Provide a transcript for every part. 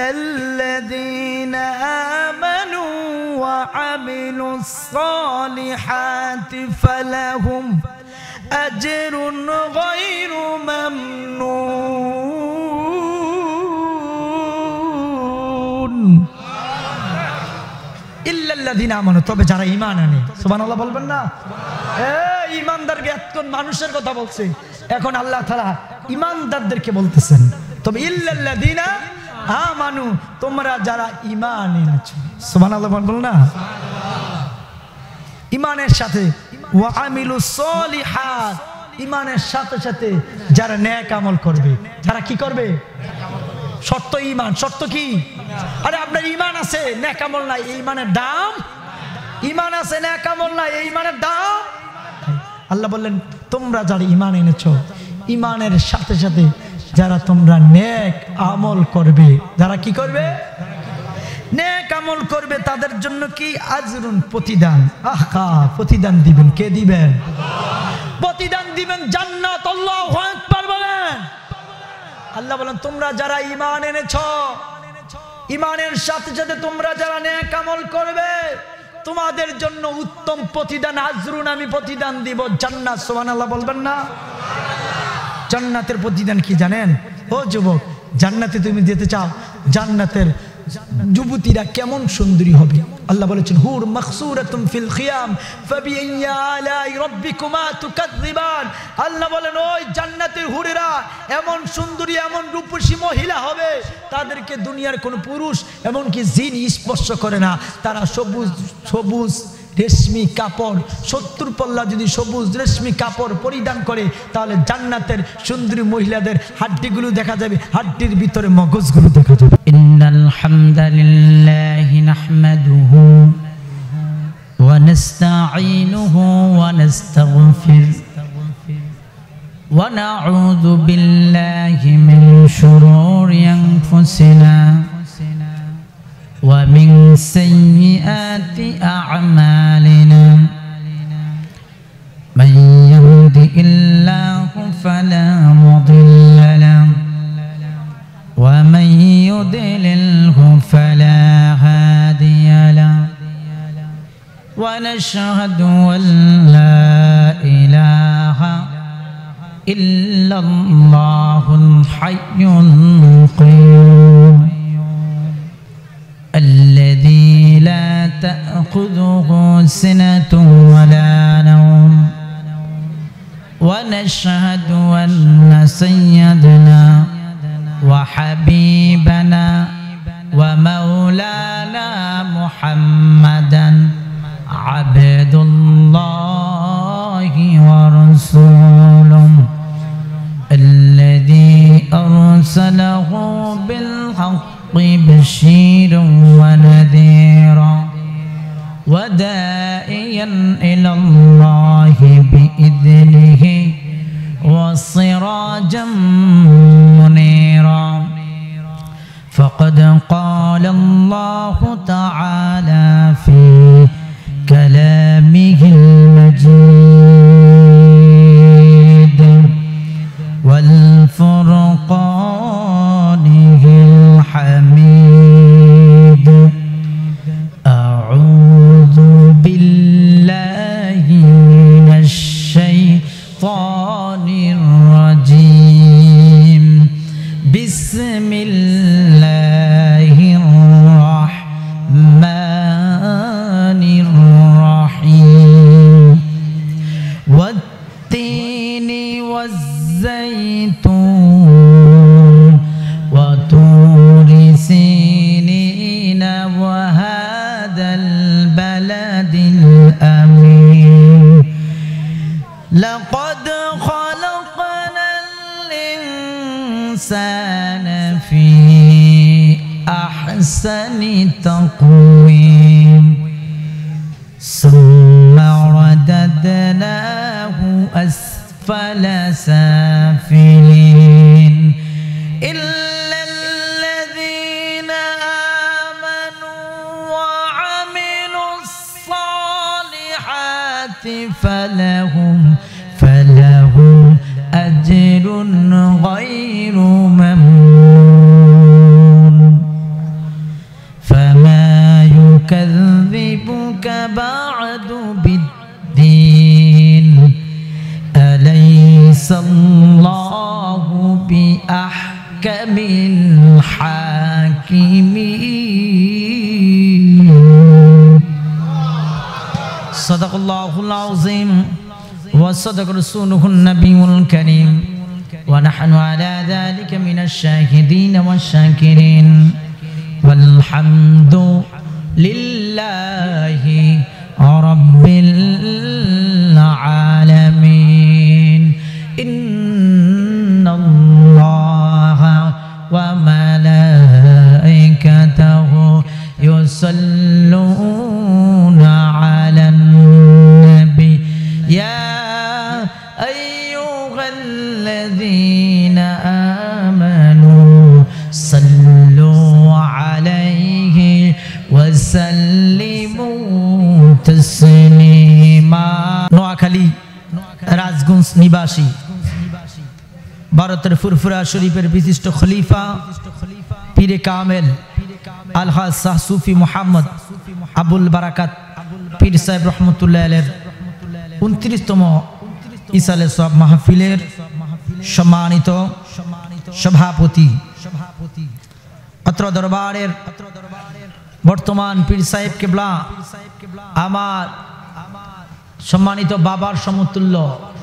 ইল্লাল্লাযীনা আমানু ওয়া আমিলুস সালিহাতি ফালাহুম আজরুন গায়রু মামনুন। ইল্লাল্লাযীনা আমানু, তবে যারা ঈমান আনে। সুবহানাল্লাহ বলবেন না? ঈমানদারকে এতক্ষণ মানুষের কথা বলছে, এখন আল্লাহ তাআলা ঈমানদারদেরকে বলতেছেন। তবে ইল্লাল্লাযীনা আমানু, তোমরা যারা ঈমান এনেছো। সুবহানাল্লাহ বলবেন না? ঈমানের সাথে ওয়া আমিলুস সলিহাত, ঈমানের সাথে সাথে যারা নেক আমল করবে। যারা কি করবে? শর্ত ঈমান। শর্ত কি? আরে আপনার ঈমান আছে, নেক আমল নাই, এই ঈমানের দাম? ঈমান আছে, নেক আমল নাই, এই ঈমানের দাম? আল্লাহ বললেন তোমরা যারা ঈমান এনেছো, ঈমানের সাথে সাথে যারা তোমরা নেক আমল করবে। যারা কি করবে? নেক আমল করবে, তাদের জন্য কি? আজরুন, প্রতিদান। আহা, প্রতিদান দিবেন। কে দিবেন? প্রতিদান দিবেন জান্নাত। আল্লাহু আকবার বলেন। আল্লাহ বলেন তোমরা যারা ঈমান এনেছো, ঈমানের সাথে সাথে তোমরা যারা নেক আমল করবে, তোমাদের জন্য উত্তম প্রতিদান, আজরুন, আমি প্রতিদান দিব, জান্নাত। সুবহানাল্লাহ বলবেন না? জান্নাতের প্রতিদান কি জানেন? ও যুবক, জান্নাতে তুমি যেতে চাও, জান্নাতের যুবতীরা কেমন সুন্দরী হবে। আল্লাহ বলেছেন হুর মাকসুরাতুন ফিল খিয়াম ফাবিআইয়ি আলাই রাব্বিকুমা তুকাযযিবান। আল্লাহ বলেন ওই জান্নাতের হুরেরা এমন সুন্দরী, এমন রূপসী মহিলা হবে, তাদেরকে দুনিয়ার কোনো পুরুষ এমনকি জিন স্পর্শ করে না। তারা সবুজ সবুজ রেশমি কাপড়, 70 পল্লা যদি সবুজ রেশমি কাপড় পরিধান করে, তাহলে জান্নাতের সুন্দরী মহিলাদের হাড্ডিগুলো দেখা যাবে, হাড্ডির ভিতরে মগজগুলো দেখা যাবে। ইন্নাল হামদালিল্লাহি নাহমাদুহু ওয়া নাস্তাঈনুহু ওয়া নাস্তাগফির ওয়া নাউযু বিল্লাহি মিন শুরুরি আনফুসিনা ومن سيئات أعمالنا من يهده الله فلا مضل له ومن يضلله فلا هادي له ونشهد أن لا إله إلا الله الحي القيوم الذي لا تأخذه سنة ولا نوم ونشهد أن سيدنا وحبيبنا ومولانا محمدا عبد الله ورسوله الذي أرسله بالحق بشيرا ونذيرا وداعيا إلى الله بإذنه وسراجا منيرا فقد قال الله تعالى في كلامه المجيد والفرقانه الحميد أعوذ بالله من الشيطان الرجيم بسم الله الرحمن الرحيم والتين والزيتون وطور سينين وهذا البلد الأمين لقد خلقنا الإنسان في أحسن تقويم ثم رددناه أسفل سافلين إلا الذين آمنوا وعملوا الصالحات فلهم أجر غير ممنون أحكم الحاكمين. صدق الله العظيم وصدق رسوله النبي الكريم ونحن على ذلك من الشاهدين والشاكرين والحمد لله رب العالمين. إن الله وملائكته يصلون على النبي يا أيها الذين آمنوا صلوا عليه وسلموا تسليما. নোয়াখালী রাজগঞ্জ নিবাসী ভারতের ফুরফুরা শরীফের বিশিষ্ট খলিফা পীরে কামেল আলহাজ শাহ সুফি মোহাম্মদ আবুল বারাকাত পীর সাহেব রহমতুল্লাহ আলাইহির 29তম ইসালে সওয়াব মাহফিলের সম্মানিত সভাপতি, অত্র দরবারের বর্তমান পীর সাহেব কেবলা, আমার সম্মানিত বাবার সমতুল্য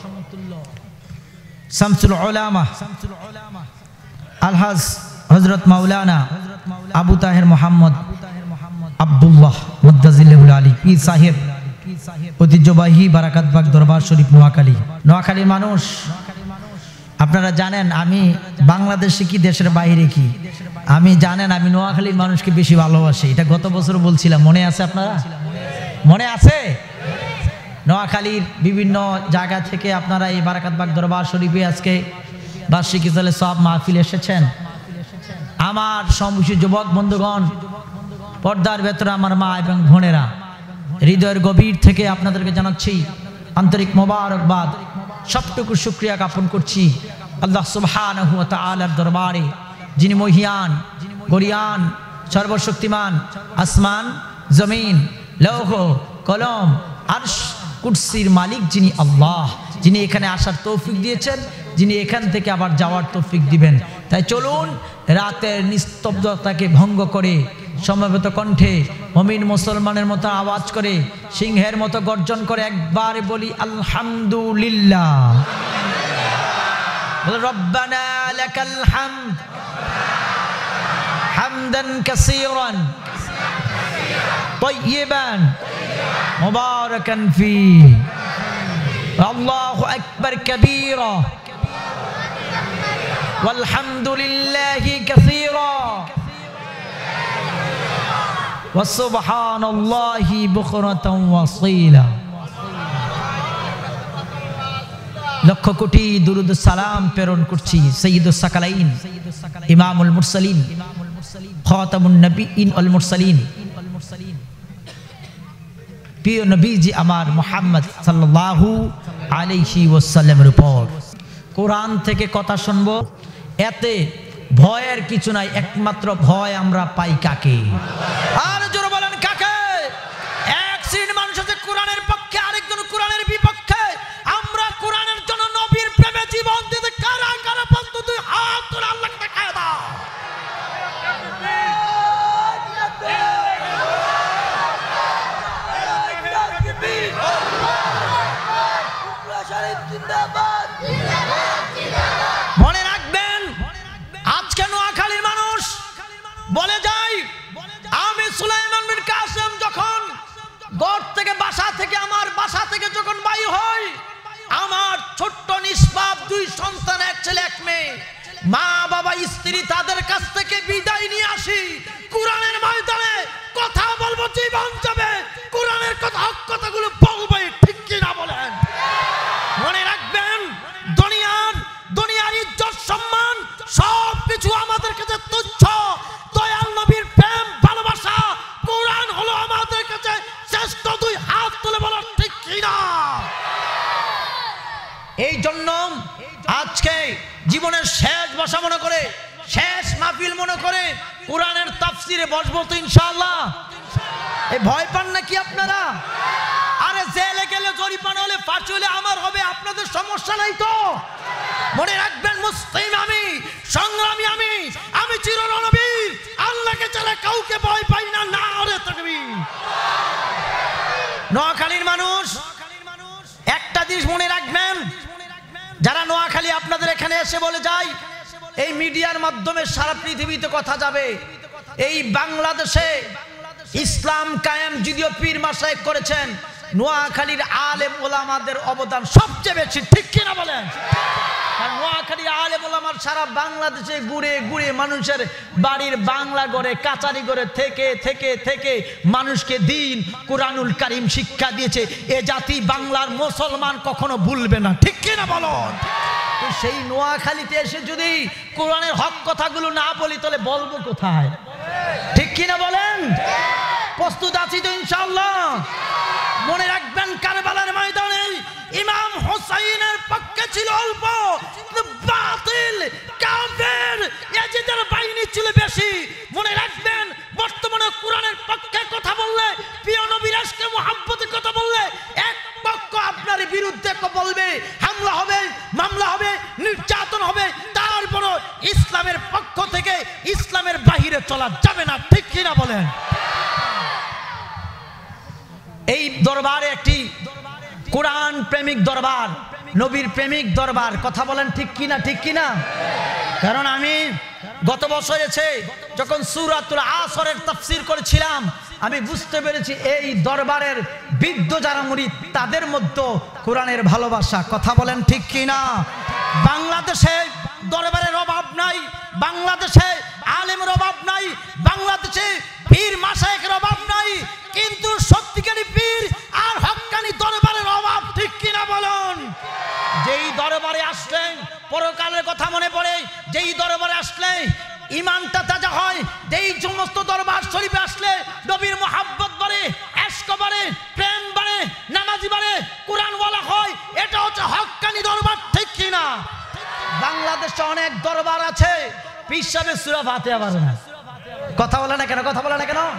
শামসুল উলামা আলহাজ হযরত মাওলানা আবু তাহের মোহাম্মদ আব্দুল্লাহ মুদ্দাজিল্লাহুল আলী পীর সাহেব, ঐতিহ্যবাহী বারাকাতবাগ দরবার শরীফ নোয়াখালী। নোয়াখালীর মানুষ আপনারা জানেন আমি বাংলাদেশে কি দেশের বাইরে কি, আমি জানেন আমি নোয়াখালীর মানুষকে বেশি ভালোবাসি। এটা গত বছর বলছিলাম, মনে আছে আপনারা? মনে আছে? নোয়াখালীর বিভিন্ন জায়গা থেকে আপনারা এই বারাকাতবাগ দরবার শরীফে আজকে বার্ষিক ইসালে সওয়াব মাহফিল এসেছেন। আমার সমবয়সী যুবক বন্ধুগণ, পর্দার ভেতরে আমার মা এবং বোনেরা, হৃদয়ের গভীর থেকে আপনাদেরকে জানাচ্ছি আন্তরিক মোবারকবাদ, সবটুকু শুকরিয়া জ্ঞাপন করছি আল্লাহ সুবহানাহু ওয়া তাআলার দরবারে, যিনি মহিয়ান, গরিয়ান, সর্বশক্তিমান, আসমান জমিন লৌহ কলম আরশ কুরসির মালিক যিনি আল্লাহ, যিনি এখানে আসার তৌফিক দিয়েছেন, যিনি এখান থেকে আবার যাওয়ার তৌফিক দিবেন। তাই চলুন রাতের নিস্তব্ধতাকে ভঙ্গ করে সমবেত কণ্ঠে মুমিন মুসলমানের মতো আওয়াজ করে, সিংহের মতো গর্জন করে একবার বলি আলহামদুলিল্লাহ। রব্বানা লাকাল হামদ হামদান কাসীরান তাইয়িবান মুবারাকান ফীহি আল্লাহু আকবার কাবীরা ওয়ালহামদুলিল্লাহি কাসীরা ওয়া সুবহানাল্লাহি বুকরাতান ওয়া আসীলা। লক্ষ কোটি দুরুদ সালাম প্রেরণ করছি সাইয়্যিদুস সাকালাইন, ইমামুল মুরসালিন, খাতামুন নবিয়্যিন ওয়াল মুরসালিন, প্রিয় নবীজি আমার মুহাম্মদ সাল্লাল্লাহু আলাইহি ওয়াসাল্লামের উপর। কোরআন থেকে কথা শুনবো, এতে ভয়ের কিছু নাই, একমাত্র ভয় আমরা পাই কাকে? আর জোরে বলেন কাকে? এক শ্রেণীর মানুষ আছে কোরআনের পক্ষে, আরেকজন কোরআনের বিপক্ষে। আমরা কোরআনের জন্য নবীর প্রেমে জীবন দিতে কারা কারা বলতো, তুই হাত তুলে আল্লাহকে দেখায় দাও। মনে রাখবেন, আজকে নোয়াখালীর মানুষ বলে যায়, আমি সুলাইমান বিন কাসেম যখন ঘর থেকে আমার বাসা থেকে যখন বাই হই, আমার ছোট্ট নিষ্পাপ দুই সন্তান, এক ছেলে এক মেয়ে, মা বাবা স্ত্রী, তাদের কাছ থেকে বিদায় নিয়ে আসি। কোরআনের ময়দানে কথা বলবো, জীবন যাবে, কোরআনের কথা হক কথাগুলো বলবো, ঠিক কি না বলেন? মনে রাখবেন, দুনিয়ার ইজ্জত সম্মান সব কিছু আমাদের কাছে তুচ্ছ। দয়াল নবীর প্রেম ভালোবাসা, কোরআন হলো আমাদের কাছে শ্রেষ্ঠ। দুই হাত তুলে বলো ঠিক কি না? এই জন্য আজকে জীবনের শেষ বসা মনে করে, শেষ মাহফিল মনে করে কোরআনের তাফসিরে বসবো তো ইনশাআল্লাহ। এই ভয় পান নাকি আপনারা? আরে জেলে গেলে জরিমানা হলে ফাঁসি হলে আমার হবে, আপনাদের সমস্যা নাই তো? মনে রাখবেন, মুসলিম আমি, সংগ্রামী আমি, আল্লাহকে ভয় পাই না। নারে তাকবীর। নোয়াখালীর মানুষ একটা জিনিস মনে রাখবেন, যারা নোয়াখালী আপনাদের এখানে এসে বলে যায় এই মিডিয়ার মাধ্যমে সারা পৃথিবীতে কথা যাবে, এই বাংলাদেশে ইসলাম কায়েম যদিও পীর মাশায়েখ করেছেন, নোয়াখালীর আলেম ওলামাদের অবদান সবচেয়ে বেশি, ঠিক কিনা বলেন? আর নোয়াখালীর আলেম ওলামার সারা বাংলাদেশে ঘুরে ঘুরে মানুষের বাড়ির বাংলা ঘরে কাচারি ঘরে থেকে থেকে থেকে মানুষকে দিন কুরআনুল কারীম শিক্ষা দিয়েছে। এ জাতি বাংলার মুসলমান কখনো ভুলবে না, ঠিক কিনা বলেন? তো সেই নোয়াখালীতে এসে যদি কোরআনের হক কথাগুলো না বলি তাহলে বলবো কোথায়, ঠিক কিনা বলেন? প্রস্তুত আছি তো ইনশাআল্লাহ? মনে রাখবেন কারবালার ময়দানে ইমাম হুসাইনের পক্ষে ছিল অল্প, বাতিল কাফের ইয়াজিদের বাহিনী ছিল বেশি। মনে রাখবেন বর্তমানে কোরআনের পক্ষে কথা বললে, প্রিয় নবীর আশকে মুহাব্বতের কথা বললে এক পক্ষ আপনার বিরুদ্ধে বলবে, হামলা হবে, মামলা হবে, নির্যাতন হবে, তারপর ইসলামের পক্ষ থেকে ইসলামের বাহিরে চলা যাবে না, ঠিক কিনা বলেন? এই দরবারে একটি কোরআন প্রেমিক দরবার, নবীর প্রেমিক দরবার, কথা বলেন ঠিক কিনা, ঠিক কিনা? কারণ আমি গত বছর এসে যখন সূরাতুল আসরের তাফসীর করেছিলাম আমি বুঝতে পেরেছি এই দরবারের বৃদ্ধ যারা মুরিদ তাদের মধ্যে কোরআনের ভালোবাসা, কথা বলেন ঠিক কিনা? বাংলাদেশে দরবারের অভাব নাই, বাংলাদেশে আলেমের অভাব নাই, বাংলাদেশে পীর মাশায়েখের অভাব নাই, কিন্তু সত্যিকারী পীর আর হক্কানি দরবারের অভাব, ঠিক কিনা বলুন? যেই দরবারে আসলেন পরকালের কথা মনে পড়ে, যেই দরবারে আসলে ইমানটা তাজা হয়, যেই সমস্ত দরবার শরীফে আসলে নবীর মুহাব্বত বাড়ে, ইশক বাড়ে, প্রেম বাড়ে, নামাজি বাড়ে, কোরআনওয়ালা হয়, এটা হচ্ছে হক্কানি দরবার, ঠিক কিনা? বাংলাদেশে অনেক দরবার আছে পীর সাহেবের সূরা ফাতিহা পারে না, কথা বলে না কেন? কথা বলে না কেন?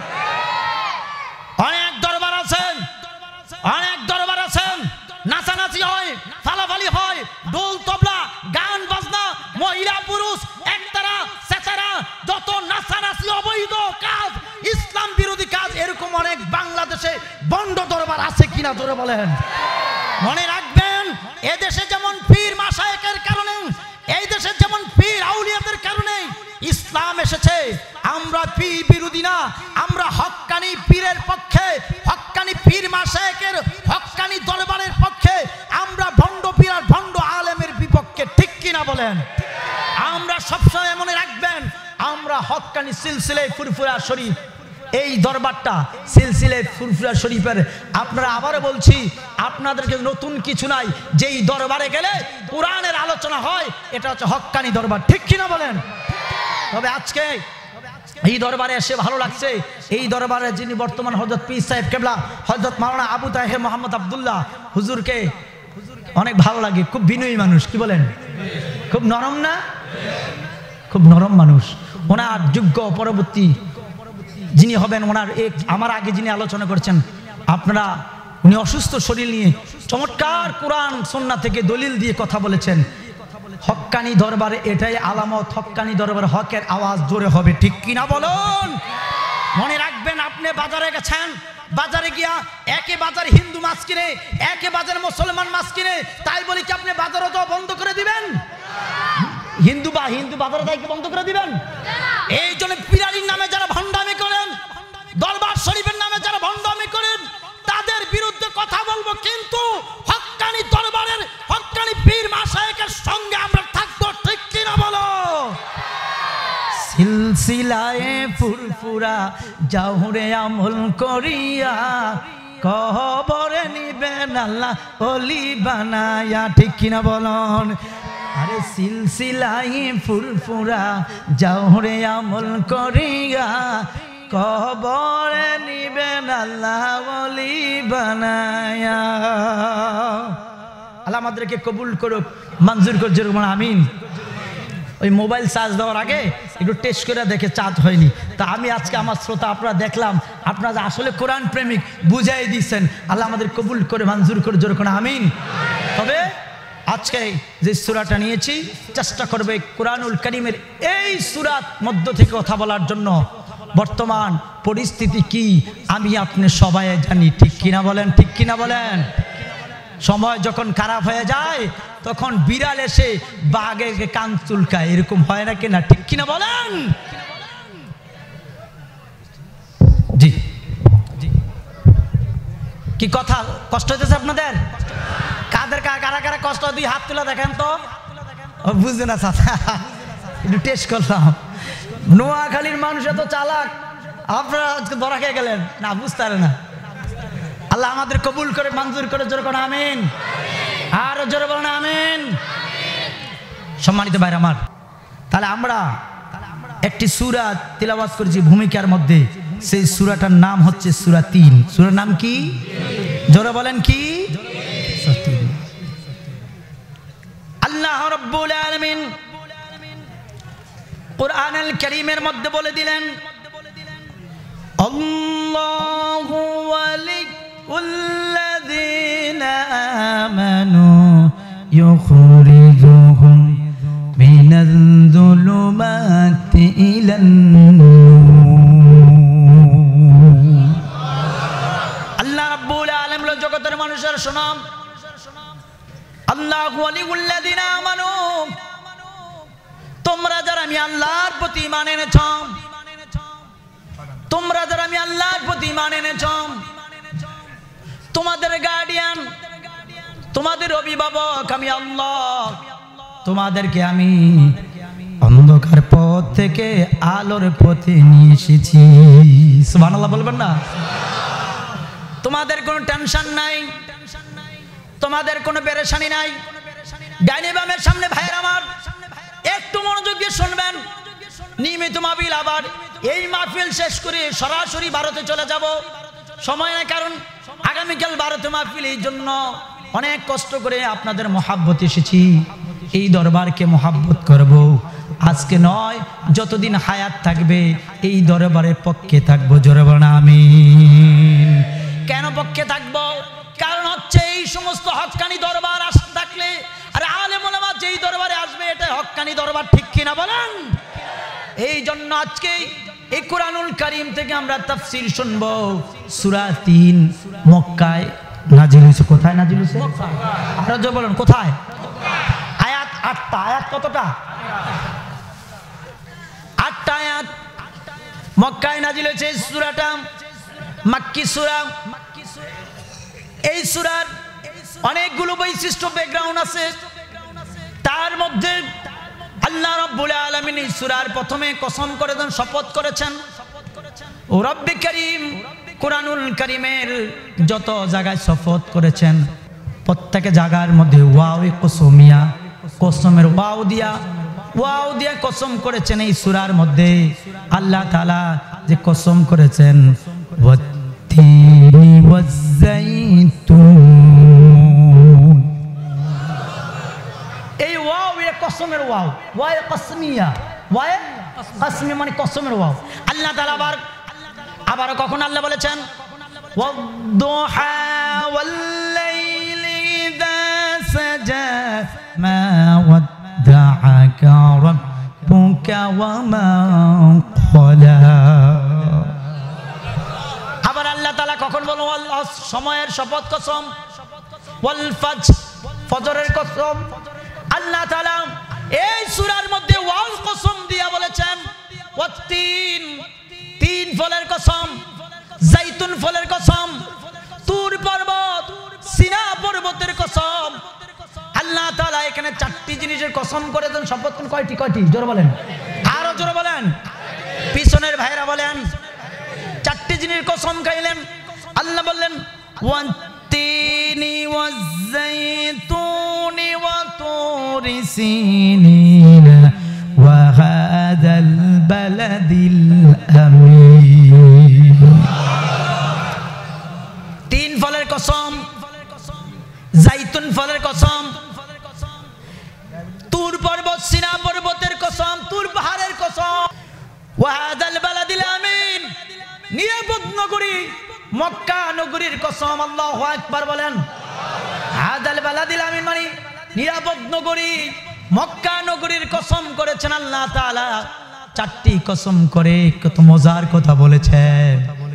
অনেক দরবার আছেন, অনেক দরবার আছেন নাচানাচি হয়, ফালাফালি হয়, ঢোল তবলা গান বাজনা, মহিলা পুরুষ একতারা সেতারা, যত নাচানাচি অবৈধ কাজ, ইসলাম বিরোধী কাজ, এরকম অনেক বাংলাদেশে বন্ড দরবার আছে কিনা জোরে বলেন? মনে রাখবেন এদেশে যেমন পীর মাশায়েখের কারণে, এই দেশে যেমন পীর আউলিয়াদের কারণে ইসলাম এসেছে, আমরা পীর বিরোধী না, আমরা হক্কানি পীরের পক্ষে, হক্কানি পীর মাশায়েখের হক্কানি দরবারের পক্ষে, আমরা ভণ্ড পীর আর ভণ্ড আলেমের বিপক্ষে, ঠিক কিনা বলেন? আমরা সবসময় মনে রাখবেন আমরা হক্কানি সিলসিলায়ে ফুরফুরা শরীফ, এই দরবারটা সিলসিলায়ে ফুরফুরা শরীফের, আপনারা আবারও বলছি আপনাদেরকে নতুন কিছু নাই, যেই দরবারে গেলে কোরআনের আলোচনা হয় এটা হচ্ছে হক্কানি দরবার, ঠিক কিনা বলেন? তবে আজকে এই দরবারে এসে ভালো লাগছে, এই দরবারে যিনি বর্তমান হযরত পীর সাহেব কেবলা হযরত মাওলানা আবু তাহের মোহাম্মদ আব্দুল্লাহ হুজুরকে অনেক ভালো লাগে, খুব বিনয়ী মানুষ, কি বলেন? খুব নরম না? খুব নরম মানুষ। ওনার যোগ্য পরবর্তী যিনি হবেন, ওনার আমার আগে যিনি আলোচনা করছেন আপনারা, উনি অসুস্থ শরীর নিয়ে চমৎকার কোরআন সুন্নাহ থেকে দলিল দিয়ে কথা বলেছেন। হক্কানি দরবারে এটাই আলামত, হক্কানি দরবারে হকের আওয়াজ জোরে হবে, ঠিক কিনা বলুন? মনে রাখবেন আপনি বাজারে গেছেন, বাজারে গিয়া একে বাজার হিন্দু মাছ কিনে, একে বাজার মুসলমান মাছ কিনে, তাই বলি কি আপনি বাজারও তো বন্ধ করে দিবেন? হিন্দু বাজারে তাই কি বন্ধ করে দিবেন? এই জন্য পিরালির নামে যারা ভণ্ডামি করেন, দরবার শরীফের নামে যারা ভণ্ডামি করেন তাদের বিরুদ্ধে কথা বলবো, কিন্তু হক্কানি দরবারের হক্কানি পীর মাশায়েখের সঙ্গে আমরা থাকবো, ঠিক কিনা বলো? সিলসিলায়ে ফুরফুরা জাহুরে আমল করিয়া, কবরে নিবেন আল্লাহ ওলি বানায়া, ঠিক কিনা বলুন? আরে সিলসিলায়ে ফুরফুরা জাহুরে আমল করিয়া, কবরে নিবেন আল্লাহ ওলি বানায়া। আল্লাহ আমাদেরকে কবুল করুক, মঞ্জুর করুক, যেরকম আমিন। ওই মোবাইল চার্জ দেওয়ার আগে একটু টেস্ট করে দেখে চার্জ হয়নি, তা আমি আজকে আমার শ্রোতা আপনারা দেখলাম আপনারা আসলে কোরআন প্রেমিক বুঝাই দিচ্ছেন, আল্লাহ আমাদের কবুল করে মঞ্জুর করে, যেরকম আমিন। তবে আজকে যে সূরাটা নিয়েছি চেষ্টা করবে কোরআনুল কারীমের এই সূরার মধ্য থেকে কথা বলার জন্য। বর্তমান পরিস্থিতি কি আমি আপনি সবাই জানি, ঠিক কিনা বলেন, ঠিক কিনা বলেন। সময় যখন খারাপ হয়ে যায় তখন বিড়াল এসে বাঘের কান চুলকায়, এরকম হয় না কিনা, ঠিক কিনা বলেন। জি কি কথা, কষ্ট হইতেছে আপনাদের? কাদের কারা কারা কষ্ট, দুই হাত তুলে দেখেন তো। বুঝে না চাচা, একটু টেস্ট করলাম। নোয়াখালীর মানুষ এত চালাক, আপনারা আজকে ধরা খেয়ে গেলেন না, বুঝতে পারে না। আল্লাহ আমাদের কবুল করে মঞ্জুর করে, জোরে কোন আমিন, আর জোরে বলেন আমিন। সম্মানিত ভাইরা আমার, তাহলে আমরা একটি সূরা তিলাওয়াত করেছি ভূমিকার মধ্যে, সেই সূরাটার নাম হচ্ছে সূরা ৩। সূরার নাম কি? জোরে বলেন কি? আল্লাহ রাব্বুল আলামিন কুরআনুল কারীমের মধ্যে বলে দিলেন, আল্লাহু ওয়ালিয়ুল্লাযীনা আমানু ইউখরিজুহুম মিনাল যুলুমাতি ইলান নূর। আল্লাহ রাব্বুল আলামিন জগতের মানুষের শোনাম, আল্লাহু ওয়ালিয়ুল্লাযীনা আমানু, তোমরা যারা আমি আল্লাহর প্রতি ঈমান এনেছ, তোমরা যারা আমি আল্লাহর প্রতি ঈমান এনেছ, তোমাদের গার্ডিয়ান, তোমাদের অভিভাবক আমি আল্লাহ, তোমাদেরকে আমি অন্ধকার পথ থেকে আলোর পথে নিয়ে এসেছি। সুবহানাল্লাহ বলবেন না? তোমাদের কোনো টেনশন নাই, তোমাদের কোনো পেরেশানি নাই। ডাইনে বামের সামনে ভাইয়ের আমার একটু মনোযোগ দিয়ে শুনবেন। নিয়মিত মাহফিল, আবার এই মাহফিল শেষ করে সরাসরি ভারতে চলে যাব, সময় নেই, কারণ আগামীকাল ভারতে মাহফিল। এই জন্য অনেক কষ্ট করে আপনাদের মহাব্বত এসেছি, এই দরবারকে মহাব্বত করব। আজকে নয়, যতদিন হায়াত থাকবে এই দরবারের পক্ষে থাকবো। জোরে বলেন আমিন। কেন পক্ষে থাকবো? কারণ হচ্ছে এই সমস্ত হক্কানি দরবার থাকলে, আর আলেম ওলামা যেই দরবারে আসবে এটা হক্কানি দরবার, ঠিক কিনা বলেন। এই জন্য আজকে এই কুরআনুল কারীম থেকে আমরা তাফসীর শুনবো। সূরা ৩ মক্কায় নাজিল হয়েছে। কোথায় নাজিল হয়েছে? আপনারা যে বলেন কোথায়? আয়াত ৮টা। আয়াত কতটা? ৮টা আয়াত মক্কায় নাজিল হয়েছে। এই সূরাটা মাক্কি সূরা। এই সূরার অনেকগুলো বৈশিষ্ট্য, ব্যাকগ্রাউন্ড আছে। তার মধ্যে আল্লাহ রাব্বুল আলামিন এই সূরার প্রথমে কসম করে দেন, শপথ করেছেন। ও রব্বে কারীম, কুরআনুল কারীমের যত জায়গায় শপথ করেছেন প্রত্যেক জায়গার মধ্যে ওয়াও কসমিয়া, কসমের ওয়াও দিয়া কসম করেছেন। এই সূরার মধ্যে আল্লাহ তাআলা যে কসম করেছেন, ওয়াত্তিনি ওয়াজ্জাইতুন, এই ওয়াও এ কসমের ওয়াও, ওয়াও কসমিয়া, ওয়াও কসমি মানে কসমের ওয়াও। আল্লাহ তাআলা আবার কখন আল্লাহ বলেছেন, ওয়াদ-দুহা ওয়াল-লাইলি ইযা সাজা মা ওয়াদ্দাআকা রাব্বুকা ওয়া মা ক্বালা। আবার আল্লাহ তাআলা কখন বলেন, সময়ের শপথ কসম, ওয়াল ফাজর, ফজরের কসম। আল্লাহ তাআলা এই সূরার মধ্যে ওয়াও কসম দিয়া বলেছেন, ওয়াত-তিন, তিন ফলের কসম, জাইতুন ফলের কসম, তুর পর্বত, সিনা পর্বতের কসম। আল্লাহ তাআলা এখানে 4টি জিনিসের কসম করেছেন। শপথ কয়টি? কয়টি? জোরে বলেন, আরো জোরে বলেন, পিছনের ভাইরা বলেন। 4টি জিনিসের কসম খাইলেন। আল্লাহ বললেন, ওয়াত-তিনি ওয়াজ-জাইতুনি ওয়া তুরি সিনিন ওয়া হাযাল বালাদিল আমিন। 3 ফলের কসম, জাইতুন ফলের কসম, তুর পর্বত, সিনা পর্বতের কসম, তুর পাহাড়ের কসম, ওয়া হাযাল বালাদিল আমিন, নিরাপদ নগরী মক্কা নগরীর কসম। আল্লাহু আকবার বলেন। হাযাল বালাদিল আমিন মানে নিরাপদ নগরী মক্কা নগরীর কসম করেছেন আল্লাহ তাআলা। চারটি কসম করে কত মজার কথা বলেছেন।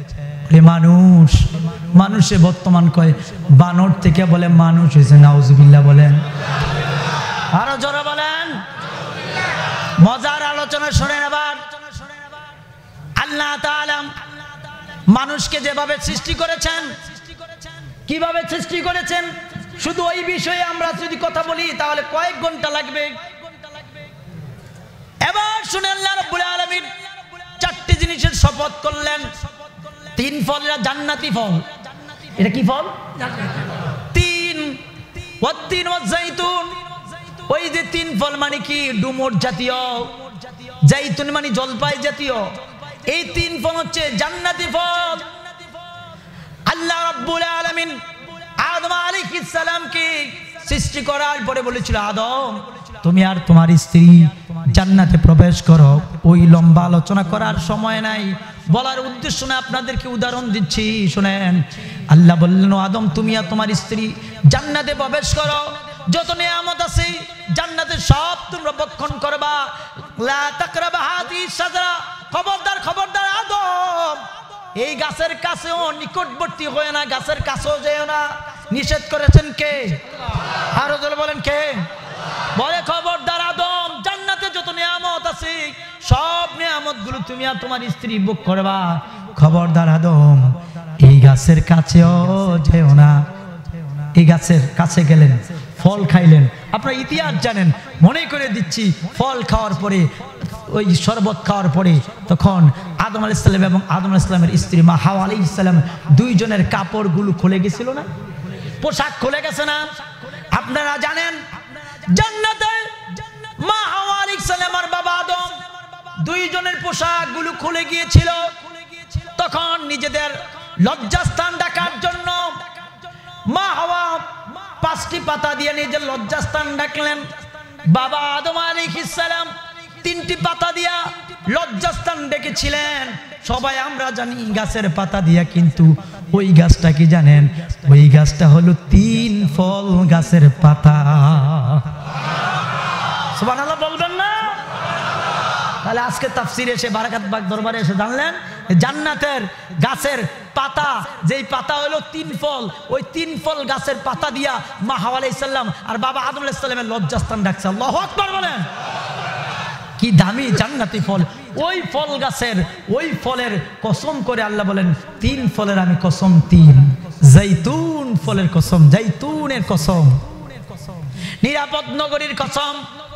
মানুষে বর্তমান কয় বানর থেকে বলে মানুষ হয়েছে, নাউজুবিল্লাহ বলেন, আরো জোরে বলেন। মজার আলোচনা শুনেন এবার। আল্লাহ তাআলা মানুষকে যেভাবে সৃষ্টি করেছেন, কিভাবে সৃষ্টি করেছেন, শুধু ওই বিষয়ে আমরা যদি কথা বলি তাহলে কয়েক ঘন্টা লাগবে। এবার শুনে আল্লাহ রাব্বুল আলামিন চারটি জিনিসের শপথ করলেন। তিন ফল, জান্নাতি ফল। এটা কি ফল? তিন, ওয়াত্তিন ওয়াজ্জাইতুন। ওই যে তিন ফল মানে কি? ডুমুর জাতীয়, জাইতুন মানে জলপাই জাতীয়। এই তিন ফল হচ্ছে জান্নাতি ফল। আল্লাহ রাব্বুল আলামিন আদম আলাইহিস সালামকে সৃষ্টি করার পরে বলেছিল, আদম তুমি আর তোমার স্ত্রী জান্নাতে প্রবেশ করো। ওই লম্বা আলোচনা করার সময় নাই, বলার উদ্দেশ্য না, আপনাদেরকে উদাহরণ দিচ্ছি শুনেন। আল্লাহ বললেন, আদম তুমি আর তোমার স্ত্রী জান্নাতে প্রবেশ করো, যত নিয়ামত আছে জান্নাতে সব তোমরা ভক্ষণ করবা। লা তাকরাবা হাযিহিস শাজারা, খবরদার খবরদার আদম এই গাছের কাছেও নিকটবর্তী হয় না, গাছের কাছেও যেও না। নিষেধ করেছেন কে? আরো জোরে বলেন কে? বলে খবরদার আদম, জান্নাতে যত নিয়ামত আছে সব নিয়ামত গুলো তুমি আর তোমার স্ত্রী ভোগ করবা। খবরদার আদম এই গাছের কাছেও যেও না। এই গাছের কাছে গেলেন, ফল খাইলেন। আপনারা ইতিহাস জানেন, মনে করে দিচ্ছি। ফল খাওয়ার পরে, ওই শরবত খাওয়ার পরে তখন আদম আলাইহিস সালাম এবং আদম আলাইহিস সালামের স্ত্রী মা হাওয়া আলাইহিস সালাম দুইজনের কাপড়গুলো খুলে গেছিল না? পোশাক খুলে গেছে না? আপনারা জানেন জান্নাতে মা হাওয়া আলাইহিস সালাম আর বাবা আদম দুইজনের পোশাকগুলো খুলে গিয়েছিল। তখন নিজেদের লজ্জাস্থান ঢাকার জন্য মা হাওয়া 5টি পাতা দিয়ে নিজের লজ্জাস্থান ঢাকলেন। বাবা আদম আলাইহিস সালাম 3টি পাতা দিয়া লজ্জাস্থান ডেকেছিলেন। সবাই আমরা জানি গাছের পাতা দিয়া, কিন্তু ওই গাছটা কি জানেন? ওই গাছটা হলো 3 ফল গাছের পাতা। সুবহানাল্লাহ বলবেন না? তাহলে আজকে তাফসিরে এসে বারাকাতবাগ দরবারে এসে জানলেন জান্নাতের গাছের পাতা, যেই পাতা হলো 3 ফল, ওই 3 ফল গাছের পাতা দিয়া মা হাওয়া আলাইহিস সালাম আর বাবা আদম আলাইহিস সালামের লজ্জাস্থান ডাকছে। আল্লাহু আকবার বলেন। কি দামি জান্নাতি ফল! ওই ফল গাছের, ওই ফলের কসম করে আল্লাহ বলেন, 3 ফলের আমি কসম, 3 জাইতুন ফলের কসম, জাইতুনের কসম, নিরাপদ নগরীর কসম,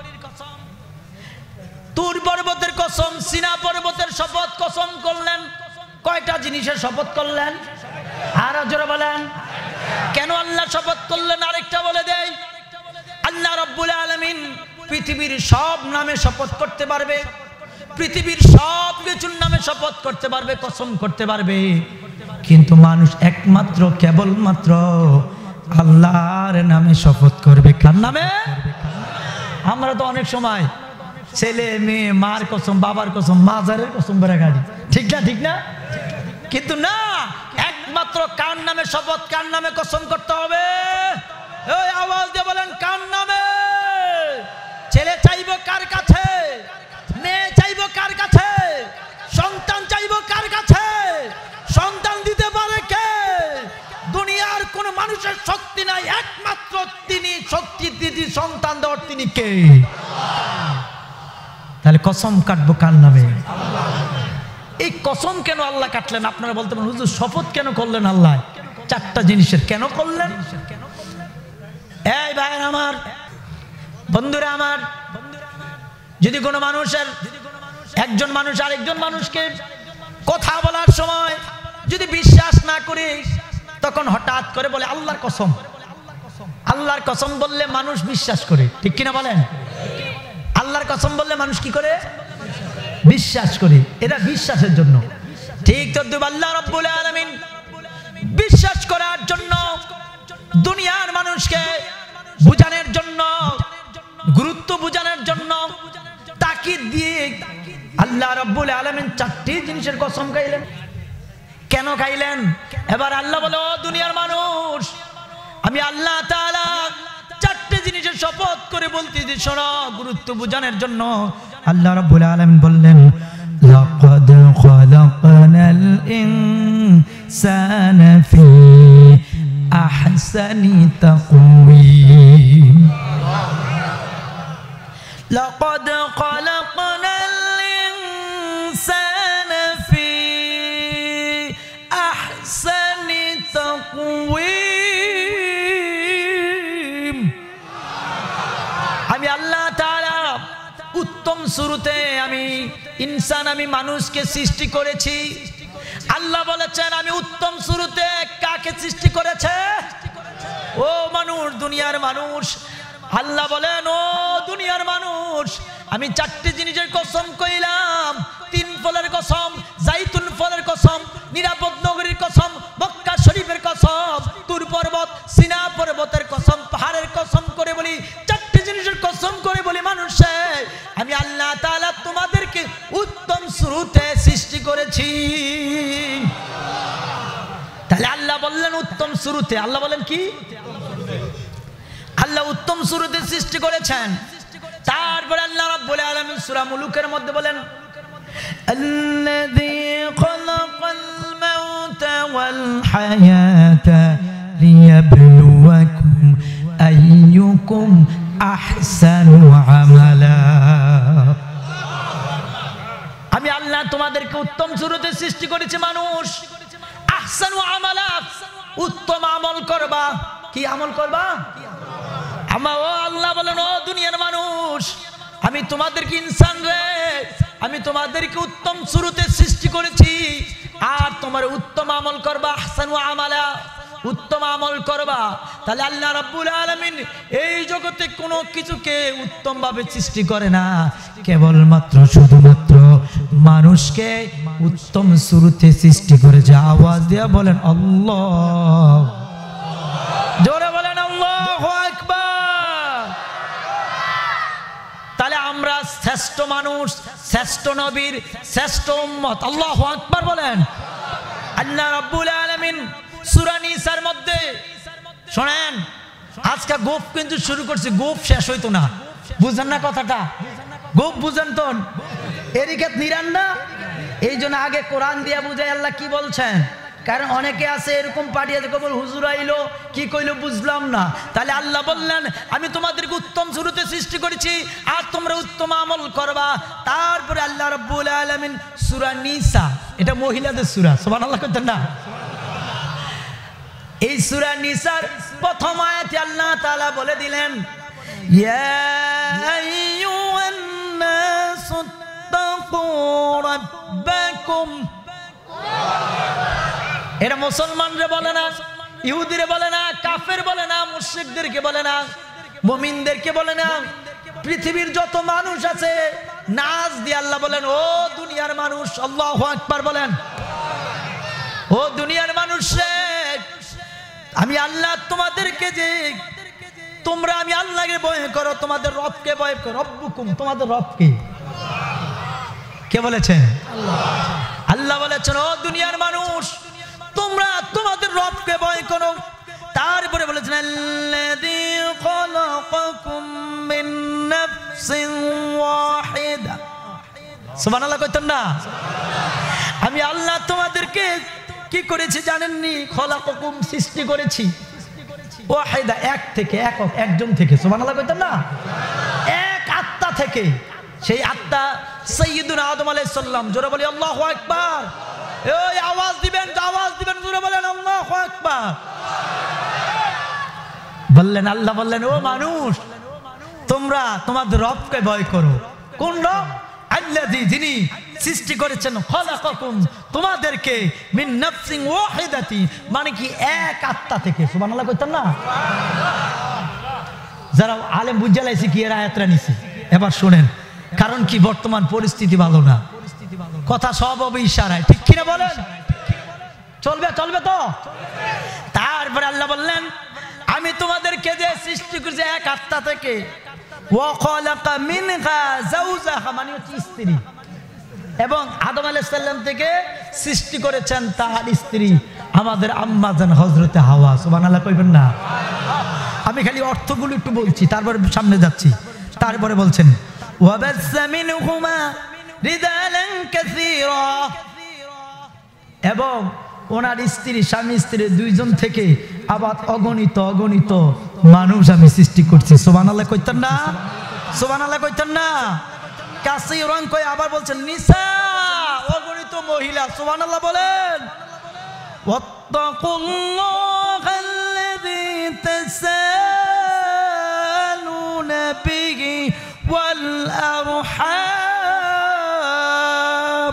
তুর পর্বতের কসম, সিনা পর্বতের শপথ কসম করলেন। কয়টা জিনিসের শপথ করলেন? আরো জোরে বলেন। কেন আল্লাহ শপথ করলেন আরেকটা বলে দেই। আল্লাহ রাব্বুল আলামিন পৃথিবীর সব নামে শপথ করতে পারবে, পৃথিবীর সব কিছুর নামে শপথ করতে পারবে, কসম করতে পারবে, কিন্তু মানুষ একমাত্র কেবলমাত্র আল্লাহর নামে শপথ করবে। কার নামে? আমরা তো অনেক সময় ছেলে মেয়ে, মার কসম, বাবার কসম, মাজারের কসম করে গাড়ি, ঠিক না? ঠিক না? কিন্তু না, একমাত্র কার নামে শপথ, কার নামে কসম করতে হবে? ওই আওয়াজ দিয়ে বলেন, কার নামে? ছেলে চাইবো কার কাছে? মেয়ে চাইবো কার কাছে? সন্তান চাইবো কার কাছে? সন্তান দিতে পারে কে? দুনিয়ার কোন মানুষের শক্তি নাই, একমাত্র তিনি শক্তি দিতে, সন্তান দেওয়ার তিনি কে? তাহলে কসম কাটবো কার নামে? এই কসম কেন আল্লাহ কাটলেন? আপনারা বলতে পারেন, হুজুর শপথ কেন করলেন আল্লাহ? 4টা জিনিসের কেন করলেন? এই ভাইয়ের আমার, বন্ধুরা আমার, যদি কোনো মানুষের, একজন মানুষ আরেকজন মানুষকে কথা বলার সময় যদি বিশ্বাস না করে, তখন হঠাৎ করে বলে আল্লাহর কসম। আল্লাহর কসম বললে মানুষ বিশ্বাস করে, ঠিক কিনা বলেন? আল্লাহর কসম বললে মানুষ কি করে? বিশ্বাস করে। এটা বিশ্বাসের জন্য। ঠিক তদ্রুপ আল্লাহ রাব্বুল আলামিন বিশ্বাস করার জন্য, দুনিয়ার মানুষকে বুঝানোর জন্য, গুরুত্ব বুঝানোর জন্য তাকিদ দিয়ে আল্লাহ রাব্বুল আলামিন 4টি জিনিসের কসম খাইলেন। কেন খাইলেন? এবার আল্লাহ বলে, ও দুনিয়ার মানুষ, আমি আল্লাহ তাআলা 4টে জিনিসের শপথ করে বলতেছি, শোনো, গুরুত্ব বুঝানোর জন্য। আল্লাহ রাব্বুল আলামিন বললেন, ইনসানা ফি আহসানি তাকওয়িম। আমি আল্লাহ তাআলা উত্তম শুরুতে আমি ইনসান আমি মানুষকে সৃষ্টি করেছি। আল্লাহ বলেছেন আমি উত্তম শুরুতে কাকে সৃষ্টি করেছে? ও মানুষ, দুনিয়ার মানুষ। আল্লাহ বলেন ও দুনিয়ার মানুষ, আমি চারটি জিনিসের কসম কইলাম। 3 ফলের কসম, জাইতুন ফলের কসম, নিরাপদ নগরীর কসম, মক্কা শরীফের কসম, তুর পর্বত, সিনা পর্বতের কসম, পাহাড়ের কসম করে বলি, চারটি জিনিসের কসম করে বলি মানুষে আমি আল্লাহ তাআলা তোমাদেরকে উত্তম শুরুতে সৃষ্টি করেছি। তাহলে আল্লাহ বললেন উত্তম শুরুতে। আল্লাহ বলেন কি? আল্লাহ উত্তম শুরুতে সৃষ্টি করেছেন। তারপরে আল্লাহ রাব্বুল আলামিন সূরা মুলুকের মধ্যে বলেন আল্লাযী খালাকাল মাউতা ওয়াল হায়াতা লিয়াবলুয়াকুম আইয়ুকুম আহসানু আমালা। আমি আল্লাহ তোমাদেরকে উত্তম শুরুতে সৃষ্টি করেছি মানুষ। আহসানু আমালা, উত্তম আমল করবা। কি আমল করবা? ও আল্লাহ বলেন ও দুনিয়ার মানুষ, আমি তোমাদেরকে ইনসান রে, আমি তোমাদেরকে উত্তম শুরুতে সৃষ্টি করেছি। আর তোমার উত্তম আমল করবা। আহসানু আমালা, উত্তম আমল করবা। তাহলে আল্লাহ রাব্বুল আলামিন এই জগতে কোনো কিছুকে উত্তম ভাবে সৃষ্টি করে না, কেবলমাত্র শুধুমাত্র মানুষকে উত্তম শুরুতে সৃষ্টি করেছে। আওয়াজ দিয়ে বলেন আল্লাহ, জোরে বলেন আল্লাহু আকবার। তাহলে আমরা শ্রেষ্ঠ মানুষ, শ্রেষ্ঠ নবীর শ্রেষ্ঠ উম্মত। আল্লাহু আকবার বলেন। আল্লাহ রাব্বুল আলামিন সূরা নিসার মধ্যে শুনেন, আজকে গোফ কিন্তু শুরু করছে, গোফ শেষ হইতো না। বুঝেন না কথাটা? গোফ বুঝেন তো? এরিকেত নিরান না, এই জন্য আগে কোরআন দিয়ে বুঝাই আল্লাহ কি বলছেন। কারণ অনেকে আছে এরকম পাঠিয়ে কেবল হুজুর আইলো কি কইলো বুঝলাম না। তাহলে আল্লাহ বললেন আমি তোমাদেরকে উত্তম শুরুতে সৃষ্টি করেছি আর তোমরা উত্তম আমল করবা। তারপরে আল্লাহ রাব্বুল আলামিন সূরা নিসা, এটা মহিলাদের সূরা, সুবহানাল্লাহ কইতেন না? এই সূরা নিসার প্রথম আয়াতে আল্লাহ তাআলা বলে দিলেন ইয়া আইয়ুহান নাসু তাকু রাব্বাকুম। এরা মুসলমানরে বলে না, ইহুদিরে বলে না, কাফের বলে না, মুশরিকদেরকে বলে না, মুমিনদেরকে বলে না, পৃথিবীর যত মানুষ আছে নাজ দিয়ে আল্লাহ বলেন ও দুনিয়ার মানুষ। আল্লাহু আকবার বলেন। ও দুনিয়ার মানুষ রে, আমি আল্লাহ তোমাদেরকে যে তোমরা আমি আল্লাহকে ভয় করো, তোমাদের রবকে ভয় করো। রব্বুকুম, তোমাদের রবকে কে বলেছেন? আল্লাহ বলেছেন ও দুনিয়ার মানুষ তোমরা তোমাদের রবকে ভয় করো। তারপরে বলেছেন আল্লাযী খালাকাকুম মিন নাফসিন ওয়াহিদা। সুবহানাল্লাহ কইতেন না? আমি আল্লাহ তোমাদেরকে কি করেছি জানেননি? খালাকাকুম, সৃষ্টি করেছি। ওয়াহিদা, এক থেকে, একক, একজন থেকে। সুবহানাল্লাহ কইতেন না? এক আত্মা থেকে। সেই আত্মা সাইয়্যিদুনা আদম আলাইহিস সালাম। জোরে বলি আল্লাহু আকবার। এই আওয়াজ দিবেন, আওয়াজ দিবেন, জোরে বলেন আল্লাহু আকবার। বললেন আল্লাহ বললেন ও মানুষ তোমরা তোমাদের রবকে ভয় করো। কোন রব? আল্লাযী, যিনি সৃষ্টি করেছেন খালাকাকুম, তোমাদেরকে মিন নাফসিন ওয়াহিদাতি, মানে কি এক আত্মা থেকে। সুবহানাল্লাহ কইতেন না? যারা আলেম বুঝা লাইছে কি এর আয়াতটা নিছে। এবার শুনেন, কারণ কি বর্তমান পরিস্থিতি ভালো না, কথা সব হবে ইশারায়, ঠিক কিনা বলেন? চলবে চলবে তো? তারপরে আল্লাহ বললেন আমি তোমাদেরকে যে সৃষ্টি করেছি এক আত্মা থেকে। ওয়া খালাকা মিনহা যাওজাহা, মানে হচ্ছে স্ত্রী। এবং আদম আলাইহিস সালাম থেকে সৃষ্টি করেছেন তার স্ত্রী আমাদের আম্মা জান হযরতে হাওয়া। সুবহানাল্লাহ কইবেন না? আমি খালি অর্থগুলো একটু বলছি, তারপরে সামনে যাচ্ছি। তারপরে বলছেন ওয়া বাসসা মিনহুমা রিজালান কাসীরা, এবং ওনার স্ত্রী, স্বামী স্ত্রী দুইজন থেকে আবার অগণিত অগণিত মানুষ আমি সৃষ্টি করছি। সুবহানাল্লাহ কইতেন না? সুবহানাল্লাহ কইতেন না? কাসীরান কই আবার বলছেন নিসা, মহিলা, সুবহানাল্লাহ বলেন। ওয়াত্তাকুল্লাহাল্লাযী তাসালুনা বিহি ওয়াল আরহাম।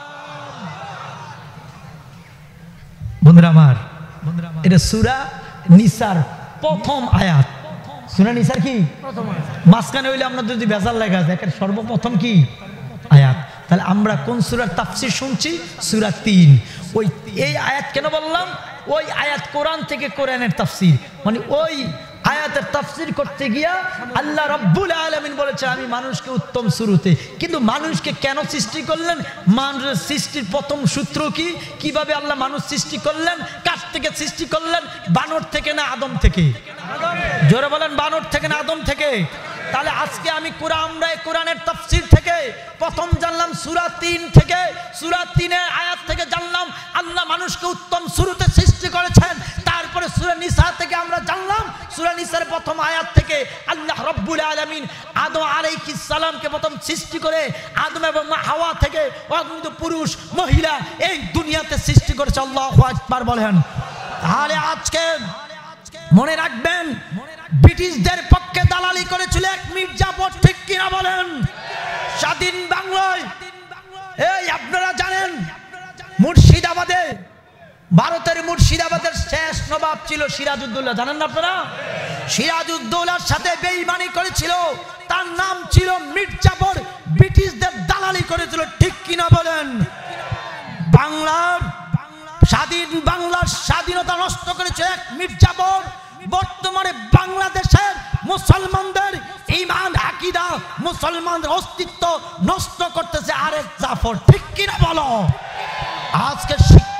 বন্ধুরা আমার, এটা সূরা নিসার প্রথম আয়াত। সূরা নিসার কি প্রথম আয়াত? মাঝখানে হইলে আমরা যদি বেজাল লেখা যায়, সর্বপ্রথম কি আয়াত। তাহলে আমরা কোন সূরার তাফসীর শুনছি? সূরা ৩। ওই এই আয়াত কেন বললাম? ওই আয়াত কোরআন থেকে কোরআনের তাফসীর, মানে ওই আয়াতের তাফসীর করতে গিয়া আল্লাহ রাব্বুল আলামিন বলেছে আমি মানুষকে উত্তম শুরুতে। কিন্তু মানুষকে কেন সৃষ্টি করলেন? মানুষের সৃষ্টির প্রথম সূত্র কি? কিভাবে আল্লাহ মানুষ সৃষ্টি করলেন? কার থেকে সৃষ্টি করলেন? বানর থেকে না আদম থেকে? জোরে বলেন, বানর থেকে না আদম থেকে? তাহলে আজকে আমি আমরা কোরআনের তাফসীর থেকে প্রথম জানলাম সূরা ৩ থেকে। সূরা ৩-এর আয়াত থেকে জানলাম আল্লাহ মানুষকে উত্তম শুরুতে সৃষ্টি করেছেন। তারপরে সূরা নিসা থেকে আমরা জানলাম, সূরা নিসার প্রথম আয়াত থেকে আল্লাহ রাব্বুল আলামিন আদম আলাইহিস সালামকে প্রথম সৃষ্টি করে আদম এবং হাওয়া থেকে অগণিত পুরুষ মহিলা এই দুনিয়াতে সৃষ্টি করেছে। আল্লাহু আকবার বলেন। তাহলে আজকে মনে রাখবেন, ব্রিটিশদের পক্ষে দালালি করেছিল এক মির্জাফর, ঠিক কিনা বলেন? স্বাধীন বাংলায় এই আপনারা জানেন মুর্শিদাবাদে, ভারতের মুর্শিদাবাদের শেষ নবাব ছিল সিরাজউদ্দৌলা, জানেন না আপনারা? সিরাজউদ্দৌলার সাথে বেঈমানি করেছিল, তার নাম ছিল মির্জাফর। ব্রিটিশদের দালালি করেছিল, ঠিক কিনা বলেন? বাংলার স্বাধীনতা নষ্ট করেছে এক মির্জাফর। বর্তমানে বাংলাদেশের মুসলমানদের ঈমান, আকীদা, মুসলমানদের অস্তিত্ব নষ্ট করতেছে আরেক জাফর, ঠিক কিনা বলো? আজকে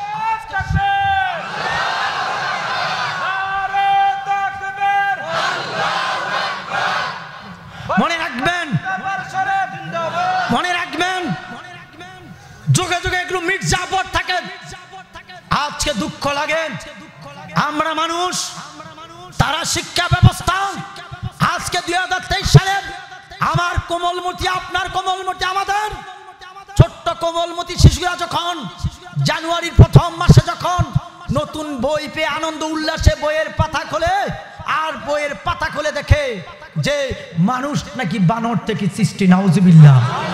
মনে রাখবেন, মনে রাখবেন, যুগে যুগে এগুলো মির্জাফর থাকে। আজকে দুঃখ লাগে, আমরা মানুষ, তারা শিক্ষা ব্যবস্থা। আজকে 2023 সালে আমার কোমলমতি, আপনার কোমলমতি, আমাদের ছোট্ট কোমলমতি শিশুরা যখন জানুয়ারির প্রথম মাসে যখন নতুন বই পেয়ে আনন্দ উল্লাসে বইয়ের পাতা খোলে, আর বইয়ের পাতা খুলে দেখে যে মানুষ নাকি বানর থেকে সৃষ্টি, নাউজুবিল্লাহ।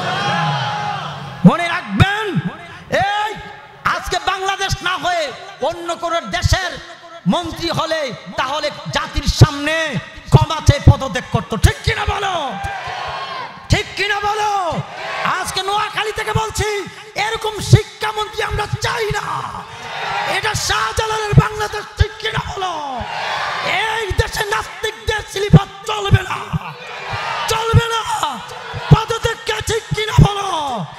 মনে রাখবেন, এই আজকে বাংলাদেশ না হয়ে অন্য কোন দেশের মন্ত্রী হলে তাহলে জাতির সামনে ক্ষমাতে পদত্যাগ করতো, ঠিক কিনা বলো? ঠিক কিনা বলো? আজকে নোয়াখালী থেকে বলছি, এরকম শিক্ষামন্ত্রী আমরা চাই না। এটা শাহজালালের বাংলাদেশ, ঠিক কিনা বলো? এই দেশে নাস্তিকদের সিলিপাস চলবে না, চলবে না। পদত্যাগ, ঠিক কিনা বলো?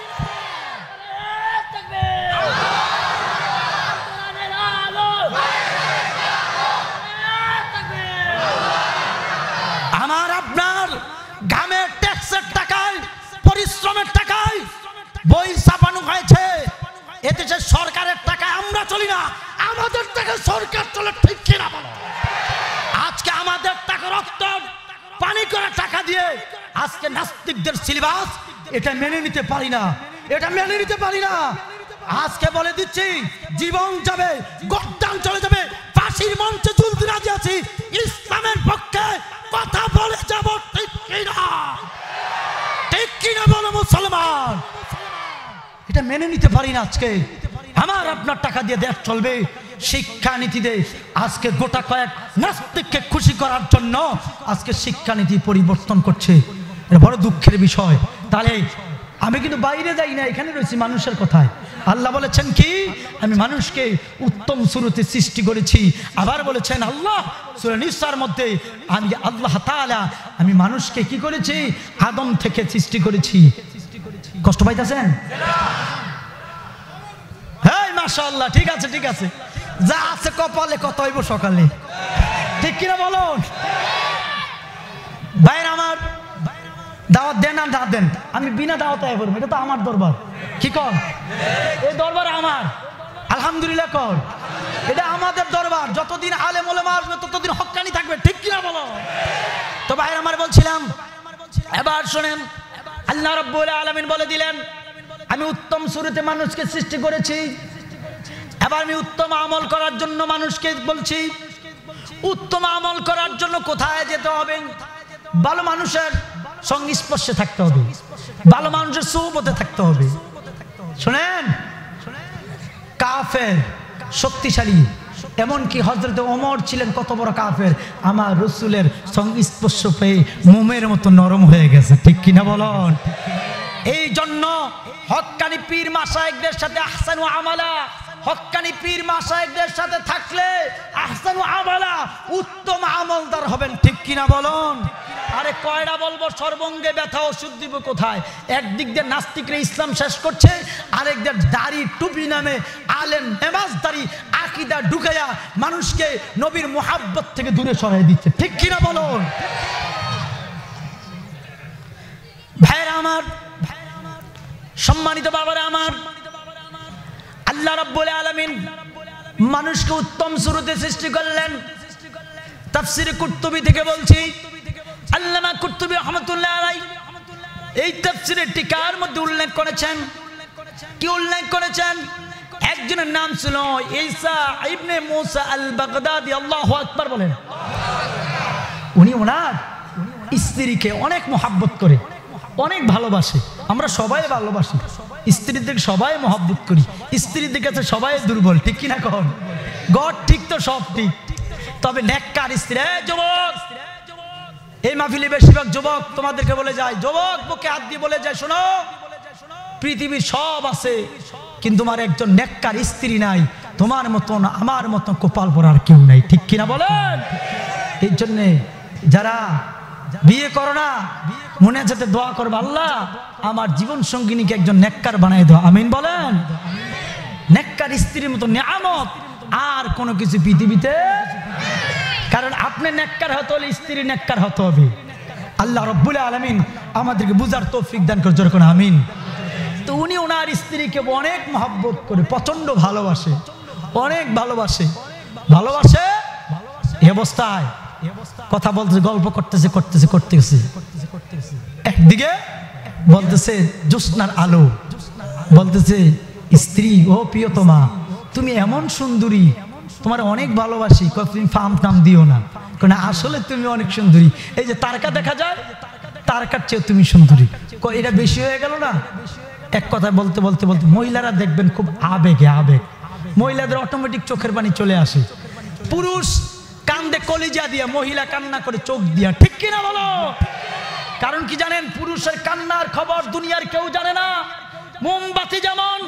আমার আপনার ঘামের ট্যাক্সের টাকায়, পরিশ্রমের টাকায় বই ছাপানো হয়েছে। এদেশের সরকারের টাকায় আমরা চলি না, আমাদের টাকায় সরকার চলে, ঠিক কিনা বলো? আজকে আমাদের টাকা রক্ত পানি করে টাকা দিয়ে আজকে নাস্তিকদের সিলেবাস, এটা মেনে নিতে পারি না, এটা মেনে নিতে পারি না। আজকে বলে দিচ্ছি, জীবন যাবে, গর্দান চলে যাবে, ফাঁসির মঞ্চে ঝুলতে রাজি আছি, ইসলামের পক্ষে কথা বলে যাব, ঠিক কিনা? ঠিক কিনা বলো মুসলমান? এটা মেনে নিতে পারি না। আজকে আমার আপনার টাকা দিয়ে দেশ চলবে, শিক্ষানীতিতে আজকে গোটা কয়েক নাস্তিককে খুশি করার জন্য আজকে শিক্ষানীতি পরিবর্তন করছে, এটা বড় দুঃখের বিষয়। তাহলে আমি কিন্তু বাইরে যাই না, এখানে রয়েছি মানুষের কথায়। আল্লাহ বলেছেন কি, আমি মানুষকে উত্তম শুরুতে সৃষ্টি করেছি। আবার বলেছেন আল্লাহ সূরা নিসার মধ্যে, আমি আল্লাহ তাআলা আমি মানুষকে কি করেছি? আদম থেকে সৃষ্টি করেছি। কষ্ট পাইতেছেন? হ্যাঁ, মাশাআল্লাহ, ঠিক আছে, ঠিক আছে, যা আছে কপালে কত হইব সকালে, ঠিক কিনা বলুন? ভাইয়ের আমার, দাওয়াত দেন আর না দেন, আমি বিনা দাওয়াতে আয় করবো, এটা তো আমার দরবার, কি কর? এই দরবার আমার, আলহামদুলিল্লাহ কর, এটা আমাদের দরবার। যতদিন আলেম ওলামা আসবে ততদিন হক্কানি থাকবে, ঠিক কিনা বলো? তো ভাইয়ের আমার বলছিলাম, এবার শোনেন, আল্লাহ রাব্বুল আলামিন বলে দিলেন আমি উত্তম সুরতে মানুষকে সৃষ্টি করেছি। এবার আমি উত্তম আমল করার জন্য মানুষকে বলছি, উত্তম আমল করার জন্য কোথায় যেতে হবে? ভালো মানুষের সংস্পর্শে থাকতে হবে, ভালো মানুষের সুহবতে থাকতে হবে। শুনেন, কাফের শক্তিশালী, এমনকি হযরত ওমর ছিলেন কত বড় কাফের, আমার রসুলের সংস্পর্শ পেয়ে মোমের মতো নরম হয়ে গেছে। ঠিক কিনা বলুন? এই জন্য হক্কানি পীর মাশায়েখদের সাথে আহসানু আমালা, হক্কানি পীর মাশায়েখদের সাথে থাকলে আহসানু আমালা, উত্তম আমলদার হবেন। ঠিক কিনা বলুন? আরে কয়টা বলবো, সর্বঙ্গে ব্যথা ওষুধ দিব কোথায়? একদিক দিয়ে নাস্তিকরা ইসলাম শেষ করছে, আরেক দিক দাড়ি টুপি নামে আলেম নেমাজদারি আকীদা ঢুকাইয়া মানুষকে নবীর মুহাব্বত থেকে দূরে সরাই দিচ্ছে। ঠিক কিনা বলুন? ভাইরা আমার, সম্মানিত বাবারা আমার, আল্লাহ রাব্বুল আলামিন মানুষকে উত্তম সুরতে সৃষ্টি করলেন। তাফসীর কুরতুবী থেকে বলছি, আল্লামা কুরতুবী রাহমাতুল্লাহ আলাইহি এই তাফসীরের টিকার মধ্যে উল্লেখ করেছেন। কি উল্লেখ করেছেন? একজনের নাম ছিল ঈসা ইবনে মুসা আল বাগদাদি। আল্লাহু আকবার বলেন। উনি ওনার স্ত্রীকে অনেক মহব্বত করে, অনেক ভালোবাসে। আমরা সবাই ভালোবাসি, স্ত্রীদের সবাই মহব্বত করি, স্ত্রীদের কাছে সবাই দুর্বল। ঠিক কিনা কন? গড ঠিক তো সব ঠিক, তবে নেককার স্ত্রী। যুবক, এই মাহফিলে বেশিরভাগ যুবক, তোমাদেরকে বলে যায়, যুবক বুকে হাত দিয়ে বলে যায়, শোনো, পৃথিবীর সব আছে কিন্তু তোমার একজন নেককার স্ত্রী নাই। তোমার মতন আমার মতন কপাল পরার কেউ নাই। ঠিক কিনা বলেন? এই জন্যে যারা বিয়ে করো না, মনে যাতে দোয়া করবে, আল্লাহ আমার জীবন সঙ্গিনীকে একজন নেককার বানাই দাও। আমিন বলেন। নেককার স্ত্রীর মতো নিয়ামত আর কোনো কিছু পৃথিবীতে, কারণ আপনি নেককার হতে হলে স্ত্রী নেককার হতে হবে। আল্লাহ রাব্বুল আলামিন আমাদেরকে বুঝার তৌফিক দান করে, জোরে করে আমিন। তো উনি ওনার স্ত্রীকে অনেক মহব্বত করে, প্রচন্ড ভালোবাসে, অনেক ভালোবাসে। ভালোবাসে এই অবস্থায় কথা বলতেছে, গল্প করতেছে করতেছে করতেছে, একদিকে বলতেছে জ্যোৎস্নার আলো, বলতেছে স্ত্রী, ও প্রিয়তমা তুমি এমন সুন্দরী, তোমার অনেক ভালোবাসি, তুমি ফাম টাম দিও না, কারণ আসলে তুমি অনেক সুন্দরী। এই যে তারকা দেখা যায়, তারকার চেয়ে তুমি সুন্দরী। এটা বেশি হয়ে গেল না? এক কথা বলতে বলতে বলতে মহিলারা দেখবেন খুব আবেগে, আবেগ, মহিলাদের অটোমেটিক চোখের পানি চলে আসে। পুরুষ কান্দে কলিজা দিয়া, মহিলা কান্না করে চোখ দিয়া। ঠিক কিনা বলো? কারণ কি জানেন? পুরুষের কান্নার খবর দুনিয়ার কেউ জানে না। মোমবাতি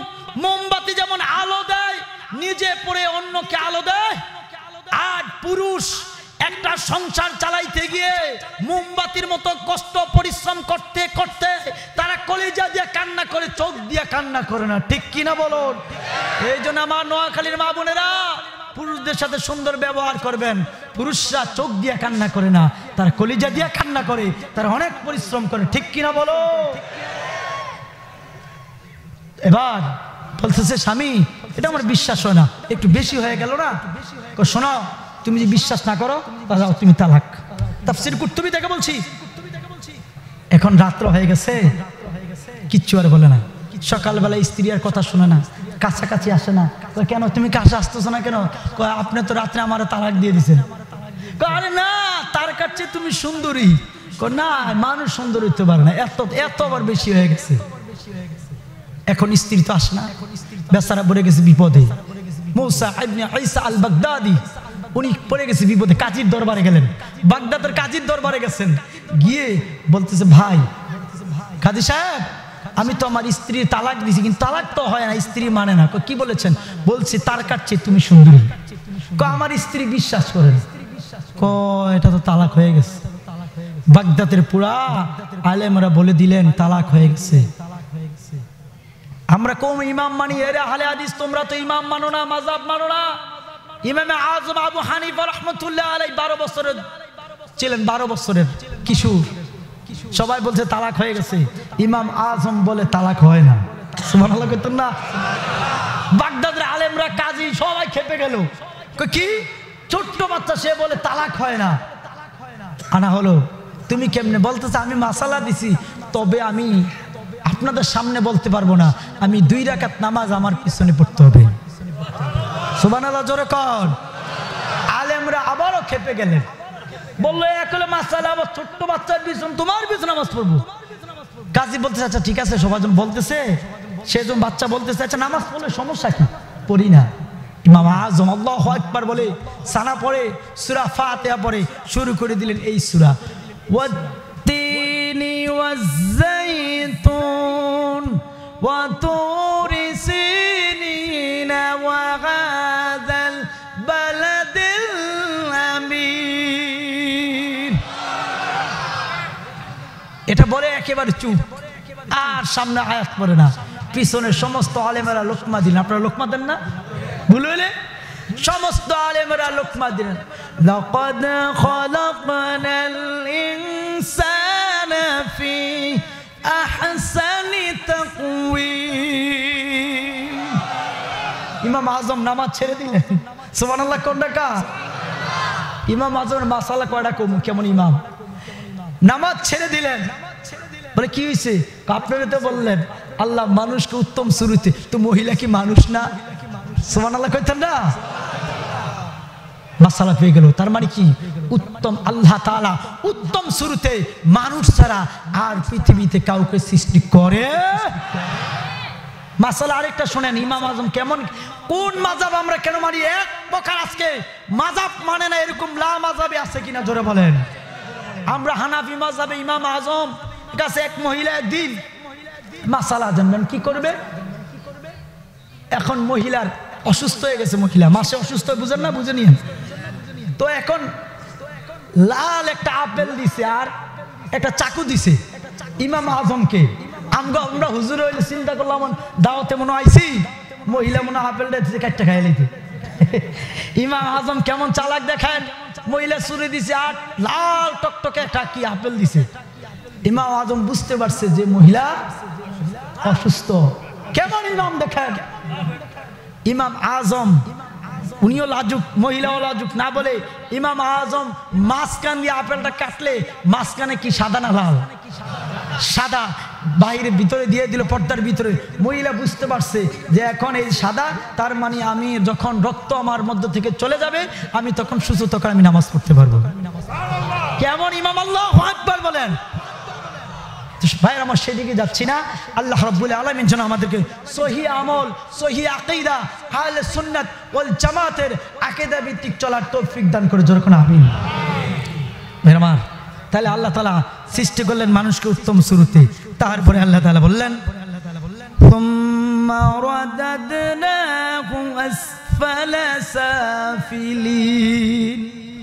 যেমন আলো দেয়, নিজে পড়ে অন্যকে আলো দেয়, আর পুরুষ একটা সংসার চালাইতে গিয়ে মোমবাতির মতো কষ্ট পরিশ্রম করতে করতে তারা কলিজা দিয়ে কান্না করে, চোখ দিয়ে কান্না করে না। ঠিক কিনা বলুন? এই জন্য আমার নোয়াখালীর মা বোনেরা, পুরুষদের সাথে সুন্দর ব্যবহার করবেন। পুরুষরা চোখ দিয়ে কান্না করে না, তারা কলিজা দিয়ে কান্না করে, তারা অনেক পরিশ্রম করে। ঠিক কিনা বলো? এবার বলতেছে স্বামী, এটা আমার বিশ্বাস হয় না, একটু বেশি হয়ে গেল না? শোনো, তুমি যদি বিশ্বাস না করো তাহলে তুমি তালাক। তাফসীর কুরতুবী থেকে বলছি। এখন রাত্র হয়ে গেছে, কিচ্ছু আর বলে না। সকালবেলা স্ত্রী আর কথা শোনে না, কাছাকাছি আসে না। কেন তুমি কাছে আসতেছো না কেন? আপনি তো রাত্রে আমার তালাক দিয়ে দিচ্ছেন। আরে না, তার কাছে তুমি সুন্দরী। না, মানুষ সুন্দর হইতে পারে না, এত এত আবার বেশি হয়ে গেছে। এখন স্ত্রী তো আসে না, বেচারা পড়ে গেছে বিপদে। মুসা ইবনে ঈসা আল বাগদাদি উনি পড়ে গেছে বিপদে, কাজীর দরবারে গেলেন, বাগদাদের কাজীর দরবারে গেছেন। গিয়ে বলতেছে, ভাই কাজী সাহেব, আমি তো আমার স্ত্রীর তালাক দিছি, কিন্তু তালাক তো হয় না, স্ত্রী মানে না। কি বলেছেন? বলছি তার কাছে তুমি সুন্দরী। আমার স্ত্রী বিশ্বাস করেন, এটা তো তালাক হয়ে গেছে। বাগদাদের পুরা আলেমরা বলে দিলেন তালাক হয়ে গেছে। আমরা কোন ইমাম মানি? এরে আহলে হাদিস, তোমরা তো ইমাম মানো না, মাযহাব মানো না। ইমামে আযম আবু হানিফা রাহমাতুল্লাহ আলাইহি 12 বছরের ছিলেন, 12 বছরের কিশোর। সবাই বলছে তালাক হয়ে গেছে, ইমাম আযম বলে তালাক হয় না। সুবহানাল্লাহ কইতেন না? বাগদাদের আলেমরা, কাজী সবাই খেপে গেল। কি ছোট্ট বাচ্চা, সে বলে তালাক হয় না। আনা হলো, তুমি কেমনে? বলতেছে আমি মাসালা দিছি, তবে আমি আপনাদের সামনে বলতে পারবো না, আমি 2 রাকাত নামাজ আমার পিছনে পড়তে হবে। সুবহানাল্লাহ জোরে কর। আলেমরা আবারও খেপে গেলেন, বললো একলে মাসালা আবার ছোট্ট বাচ্চার পিছন তোমার পিছনে নামাজ পড়বো। কাজী বলতেছে আচ্ছা ঠিক আছে, সবাইজন বলতেছে, সেজন বাচ্চা বলতেছে আচ্ছা নামাজ পড়লে সমস্যা কি, পড়ি না। ইমাম আজম আল্লাহু আকবার বলে সানা পড়ে, সূরা ফাতিহা পড়ে শুরু করে দিলেন এই সূরা, ওয়াত-তিনি ওয়াজ-যাইতুন ওয়া তুরি সিনিন ওয়া হাযাল বালাদিল আমিন। এটা বলে একেবারে চুপ, আর সামনে আয়াত পড়ে না। পিছনে সমস্ত আলেমেরা লোকমা দিলেন। আপনারা লোকমা দেন না? ভুলে সমস্ত আলেমেরা লোকমা দিলেন। লাকাদ খালাকনাল ইনসানা ফি আহসানি তাকওয়িম। ইমাম আজম নামাজ ছেড়ে দিলেন। সুবহানাল্লাহ কোন ডাকা? ইমাম আজমের মাসালা কয়টা কম, কেমন ইমাম নামাজ ছেড়ে দিলেন। বলে কি হয়েছে? আপনারা তো বললেন আল্লাহ মানুষকে উত্তম শুরুতে, তো মহিলা কি মানুষ না? সুবহানাল্লাহ কইতেন না? মাসালা পেয়ে গেল। তার মানে কি? উত্তম আল্লাহ তাআলা উত্তম শুরুতে মানুষ ছাড়া আর পৃথিবীতে কাউকে সৃষ্টি করে। মাসালা আরেকটা শোনেন, ইমাম আজম কেমন, কোন মাযহাব আমরা কেন মানি? এক প্রকার আজকে মাযহাব মানে না এরকম লা মাযহাবে আছে কিনা জোরে বলেন। আমরা হানাফি মাযহাবে ইমাম আজম কাছে এক মহিলা একদিন মাসালা জানবেন কি করবে। এখন মহিলার অসুস্থ হয়ে গেছে, মহিলা মাসে অসুস্থ, বুঝেন না? বুঝে নিন তো। এখন লাল একটা আপেল দিছে আর একটা চাকু দিছে ইমাম আজমকে। আমরা হুজুর হইলে চিন্তা করলাম দাওয়াতে মনে আইছি, মহিলা মনে আপেলটা দিছে কাটটা খাই লাইতে। ইমাম আজম কেমন চালাক দেখেন, মহিলা ছুরি দিছে আর লাল টকটকে একটা কি আপেল দিছে। ইমাম আজম বুঝতে পারছে যে মহিলা অসুস্থ। কেমন ইমাম দেখেন, ইমাম আজম উনিও লাজুক, মহিলাও লাজুক না বলে ইমাম আজম মাঝখান দিয়ে আপেলটা কাটলে মাঝখানে কি সাদা না লাল? সাদা। বাইরে ভিতরে দিয়ে দিল পর্দার ভিতরে। মহিলা বুঝতে পারছে যে এখন এই সাদা, তার মানে আমি যখন রক্ত আমার মধ্য থেকে চলে যাবে আমি তখন সুস্থ, তখন আমি নামাজ পড়তে পারবো। কেমন ইমাম? আল্লাহু আকবার বলেন। ভাইয়ের আমার সেদিকে যাচ্ছি না। আল্লাহ রাব্বুল আলামিন যেন আমাদেরকে সহিহ আমল, সহিহ আকীদা, আহলে সুন্নাত ওয়াল জামাতের আকীদা ভিত্তিক চলার তৌফিক দান করে, যখন আমিন। ভাইয়ের আমার, তাহলে আল্লাহ তাআলা সৃষ্টি করলেন মানুষকে উত্তম শুরুতে। তারপরে আল্লাহ তাআলা বললেন সুম্মা রাদাদনাহু আসফালা সাফিলিন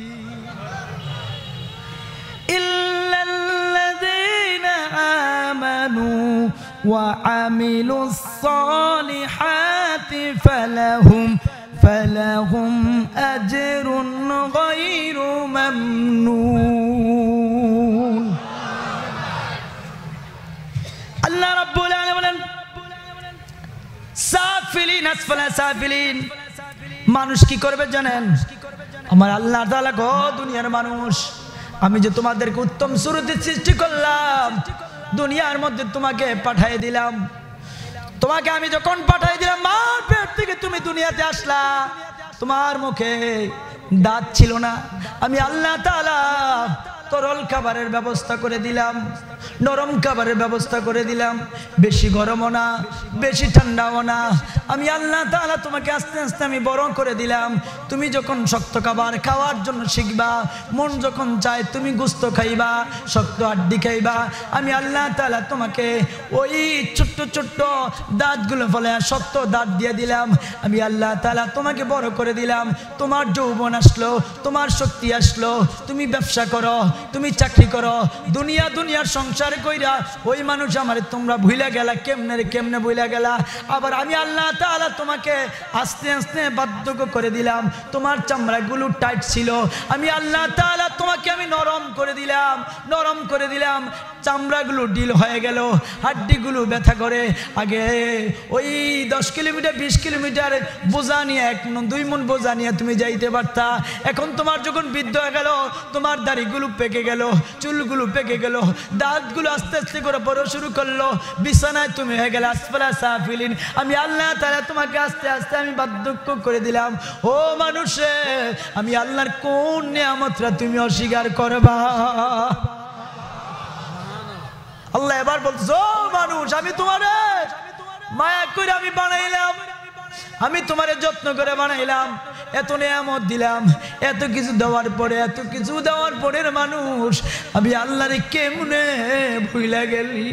وعملوا الصالحات فلهم أجر غير ممنون। الله رب العالمين সাফিলিন আসফালা সাফিলিন। মানুষ কি করবে জানেন? আমার আল্লাহ তাআলা গো দুনিয়ার মানুষ, আমি যে তোমাদেরকে উত্তম শুরুতে সৃষ্টি করলাম, দুনিয়ার মধ্যে তোমাকে পাঠিয়ে দিলাম। তোমাকে আমি যখন পাঠিয়ে দিলাম, মার পেট থেকে তুমি দুনিয়াতে আসলা, তোমার মুখে দাঁত ছিল না। আমি আল্লাহ তাআলা তরল খাবারের ব্যবস্থা করে দিলাম, নরম খাবারের ব্যবস্থা করে দিলাম, বেশি গরমও না বেশি ঠান্ডাও না। আমি আল্লাহ তাআলা তোমাকে আস্তে আস্তে আমি বড় করে দিলাম। তুমি যখন শক্ত খাবার খাওয়ার জন্য শিখবা, মন যখন চায় তুমি গোশত খাইবা, শক্ত হাড্ডি খাইবা, আমি আল্লাহ তাআলা তোমাকে ওই ছোট্ট ছোট্ট দাঁতগুলো ফলে শক্ত দাঁত দিয়ে দিলাম। আমি আল্লাহ তাআলা তোমাকে বড় করে দিলাম। তোমার যৌবন আসলো, তোমার শক্তি আসলো, তুমি ব্যবসা করো, তুমি চাকরি করো, দুনিয়ার সংসার কইরা ওই মানুষ আমারে তোমরা ভুইলা গেলা, কেমনে ভুইলা গেলা। আবার আমি আল্লাহ তাআলা তোমাকে আস্তে আস্তে বার্ধক্য করে দিলাম। তোমার চামড়াগুলো টাইট ছিল, আমি আল্লাহ তাআলা তোমাকে আমি নরম করে দিলাম। চামড়াগুলো ডিল হয়ে গেল, হাড্ডিগুলো ব্যথা করে। আগে ওই 10 কিলোমিটার 20 কিলোমিটার বোঝা নিয়ে 1 2 মণ বোঝা নিয়ে তুমি যাইতে পারতা। এখন তোমার যখন বৃদ্ধ হয়ে গেল, তোমার দাড়িগুলো পেকে গেল, চুলগুলো পেকে গেল, দাঁতগুলো আস্তে আস্তে করে বড় শুরু করলো, বিছানায় তুমি হয়ে গেলে আসফালা সাফিলিন। আমি আল্লাহ তাআলা তোমাকে আস্তে আস্তে আমি বার্ধক্য করে দিলাম। ও মানুষে, আমি আল্লাহর কোন নিয়ামতটা তুমি অস্বীকার করবা? আল্লাহ এবার বলছে, ও মানুষ, আমি তোমারে মায়া করে আমি বানাইলাম, আমি তোমারে যত্ন করে বানাইলাম, এত নিয়ামত দিলাম, এত কিছু দেওয়ার পরে, এত কিছু দেওয়ার পরে মানুষ আমি আল্লাহরে কেমনে ভুলে গেলি?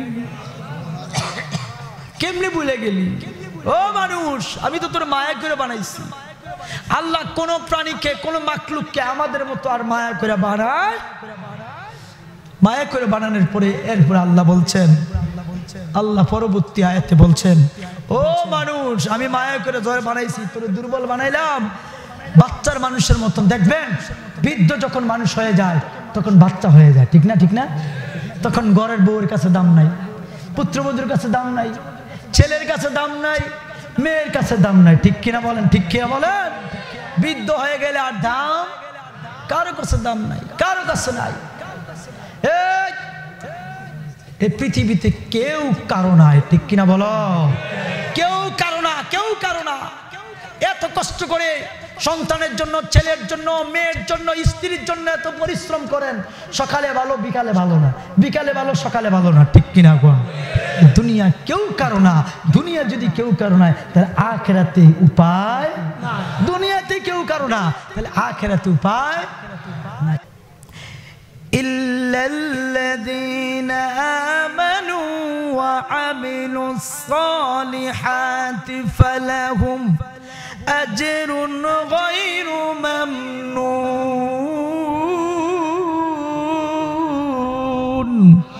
কেমনে ভুলে গেলি? ও মানুষ, আমি তো তোর মায়া করে বানাইছি। আল্লাহ কোন প্রাণীকে, কোন মাখলুককে আমাদের মতো আর মায়া করে বানায়? মায়া করে বানানোর পরে এরপরে আল্লাহ বলছেন, আল্লাহ পরবর্তী আয়াতে বলছেন, ও মানুষ, আমি মায়া করে ধরে বানাইছি, তোর দুর্বল বানাইলাম, বাচ্চার মানুষের মতন। দেখবেন বৃদ্ধ যখন মানুষ হয়ে যায় তখন বাচ্চা হয়ে যায়, ঠিক না? ঠিক না? তখন ঘরের বউয়ের কাছে দাম নাই, পুত্রবধূর কাছে দাম নাই, ছেলের কাছে দাম নাই, মেয়ের কাছে দাম নাই, ঠিক কিনা বলেন? ঠিক কিনা বলেন? বৃদ্ধ হয়ে গেলে আর দাম কারো কাছে দাম নাই, কারো কাছে নাই। এই পৃথিবীতে কেউ কারো নাই, ঠিক কিনা বলো? কেউ কারো না, কেউ কারো না। এত কষ্ট করে সন্তানের জন্য, ছেলের জন্য, মেয়ের জন্য, স্ত্রীর জন্য এত পরিশ্রম করেন, সকালে ভালো বিকালে ভালো না, বিকালে ভালো সকালে ভালো না, ঠিক কিনা? দুনিয়া কেউ কারো না। দুনিয়া যদি কেউ কারো না, তাহলে আখিরাতে উপায় না। দুনিয়াতে কেউ কারো না, তাহলে আখিরাতে উপায় নাই। ইল্লাল্লাযীনা আমানু ওয়া আমিলুস সালিহাতি ফালাহুম আজরুন গায়রু মামনুন।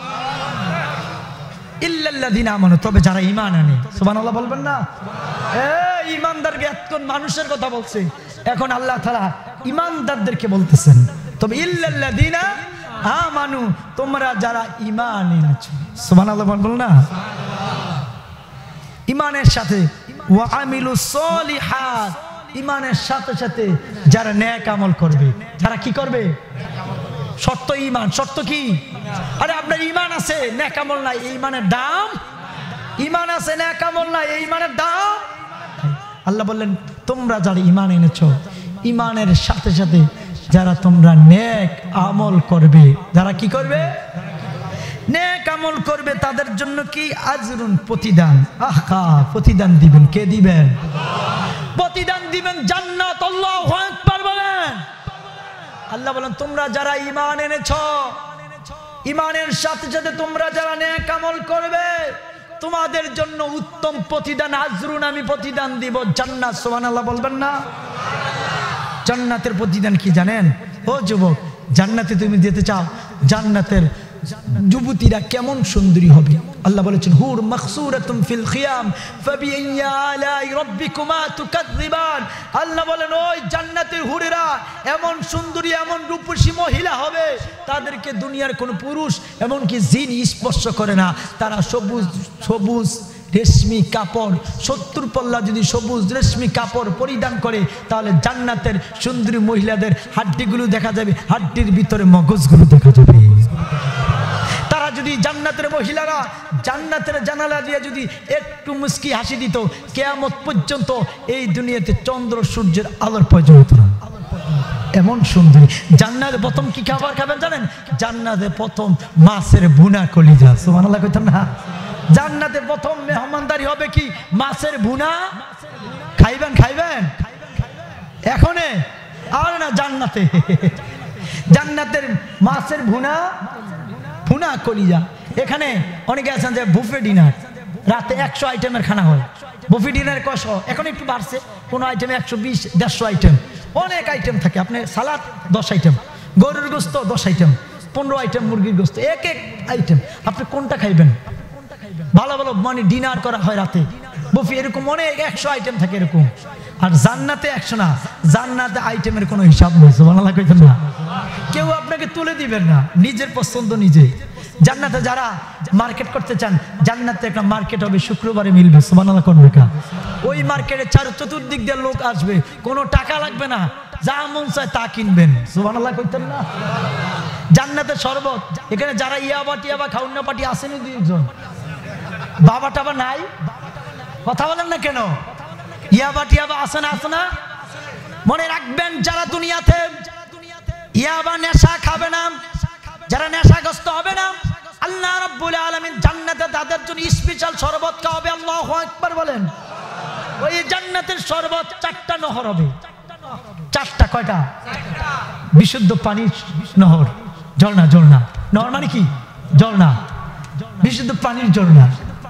ইল্লাল্লাযীনা আমানু, তবে যারা ঈমান আনে। সুবহানাল্লাহ বলবেন না? ঈমানদারকে এতক্ষণ মানুষের কথা বলছে, এখন আল্লাহ তাআলা ঈমানদারদেরকে বলতেছেন, তবে ইল্লাল্লাযীনা আমানু, তোমরা যারা ঈমান এনেছো। সুবহানাল্লাহ বলবেন না? ঈমানের সাথে ওয়া আমিলুস সলিহাত, ঈমানের সাথে সাথে যারা নেক আমল করবে। যারা কি করবে? শর্ত ঈমান। শর্ত কি? আরে আপনার ঈমান আছে, নেক আমল নাই, এই ঈমানের দাম? ঈমান আছে, নেক আমল নাই, এই ঈমানের দাম? আল্লাহ বললেন, তোমরা যারা ঈমান এনেছো, ঈমানের সাথে সাথে যারা তোমরা নেক আমল করবে। যারা কি করবে? নেক আমল করবে, তাদের জন্য কি? আজরুন, প্রতিদান। আহা, প্রতিদান দিবেন। কে দিবেন? প্রতিদান দিবেন জান্নাত। আল্লাহু আকবার বলেন। আল্লাহ বলেন, তোমরা যারা ঈমান এনেছো, ঈমানের সাথে সাথে তোমরা যারা নেক আমল করবে, তোমাদের জন্য উত্তম প্রতিদান, আজরুন, আমি প্রতিদান দিব, জান্নাত। সুবহানাল্লাহ বলবেন না? জান্নাতের প্রতিদান কি জানেন? ও যুবক, জান্নাতে তুমি যেতে চাও, জান্নাতের যুবতীরা কেমন সুন্দরী হবে। আল্লাহ বলেছেন, হুর মাকসুরাতুম ফিল খিয়াম ফাবিআইয়ি আলাই রাব্বিকুমা তুকাযযিবান। আল্লাহ বলেন, ওই জান্নাতের হুরেরা এমন সুন্দরী, এমন রূপসী মহিলা হবে, তাদেরকে দুনিয়ার কোনো পুরুষ এমনকি জিন স্পর্শ করে না। তারা সবুজ সবুজ রেশমি কাপড়, 70 পল্লা যদি সবুজ রেশমি কাপড় পরিধান করে, তাহলে জান্নাতের সুন্দরী মহিলাদের হাড্ডিগুলো দেখা যাবে, হাড্ডির ভিতরে মগজগুলো দেখা যাবে। তারা যদি, জান্নাতের মহিলারা জান্নাতের জানালা দিয়ে যদি একটু মুস্কি হাসি দিত, কিয়ামত পর্যন্ত এই দুনিয়াতে চন্দ্র সূর্যের আলোর প্রয়োজন হতো না, এমন সুন্দরী। জান্নাতে প্রথম কি খাবার খাবেন জানেন? জান্নাতে প্রথম মাছের ভুনা কলিজা। সুবহানাল্লাহ কইতাম না? জান্নাতে প্রথম মেহমানদারি হবে কি? মাছের ভুনা। খাইবেন? খাইবেন এখনে? আর না, জান্নাতে, জান্নাতের মাছের ভুনা, ভুনা কলিজা। এখানে অনেকে আছেন যে বুফে ডিনার, রাতে 100 আইটেমের খানা হয়। বুফে ডিনার কয়শো? এখন একটু বাড়ছে, কোনো আইটেমে 120, 150 আইটেম, অনেক আইটেম থাকে। আপনি সালাদ 10 আইটেম, গরুর গোস্ত 10 আইটেম, 15 আইটেম মুরগির গোস্ত, এক এক আইটেম। আপনি কোনটা খাইবেন? ভালো ভালো মানে ডিনার করা হয় রাতে, বুফে এরকম অনেক 100 আইটেম থাকে এরকম। আর জান্নাতে 100 না, জান্নাতে আইটেমের কোনো হিসাব নেই। সুবহানাল্লাহ কইতেন না? কেউ আপনাকে তুলে দিবেন না, নিজের পছন্দ নিজে। জান্নাতে যারা মার্কেট করতে চান, জান্নাতে একটা মার্কেট হবে, শুক্রবারে মিলবে। সুবহানাল্লাহ করবে কা? ওই মার্কেটে চতুর্দিক দিয়ে লোক আসবে, কোনো টাকা লাগবে না, যা মন চায় তা কিনবেন। সুবহানাল্লাহ কইতেন না? জান্নাতের শরবত। এখানে যারা ইয়াবা টিয়াবা খাউন্না পাটি আসেনি দুইজন, বাবা টাবা নাই, কথা বলেন না কেন? ইয়াবা টিয়াবা আসে না, আসে না? মনে রাখবেন, যারা দুনিয়াতে ইয়াবা নেশা খাবে না, যারা নেশাগ্রস্ত হবে না, আল্লাহ রাব্বুল আলামিন জান্নাতে তাদের জন্য স্পেশাল শরবত খাওয়াবে। আল্লাহু আকবার বলেন। ওই জান্নাতের শরবত 4টা নহর হবে। 4টা, কয়টা? বিশুদ্ধ পানির নহর, ঝর্ণা। ঝর্ণা নহর মানে কি? ঝর্ণা, বিশুদ্ধ পানির ঝর্ণা,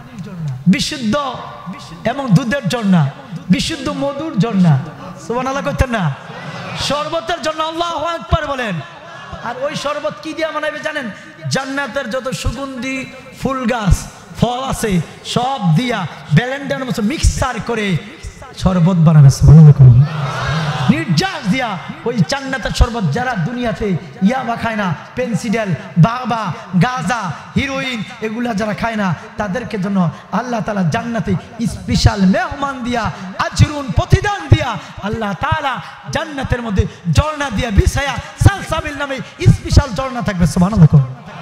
বিশুদ্ধ এবং দুধের ঝর্ণা, বিশুদ্ধ মধুর ঝর্ণা। সুবহানাল্লাহ কইতেন না? শরবতের জন্য আল্লাহু আকবার বলেন। আর ওই শরবত কি দিয়ে বানাবে জানেন? জান্নাতের যত সুগন্ধি ফুল গাছ ফল আছে সব দিয়া ব্লেন্ডারের মতো মিক্সার করে শরবত বানাবে। সুবহানাল্লাহ। নির্যাস দিয়া ওই জান্নাতের শরবত। যারা দুনিয়াতে ইয়াবা খায় না, পেন্সিডেল, বাবা, গাঁজা, হিরোইন এগুলা যারা খায় না, তাদেরকে জন্য আল্লাহ তাআলা জান্নাতে স্পেশাল মেহমান দিয়া, আজরুন প্রতিদান দিয়া আল্লাহ তাআলা জান্নাতের মধ্যে ঝর্ণা দিয়া বিছায়া সালসাবিল নামে স্পেশাল ঝর্ণা থাকবে। সুবহানাল্লাহ।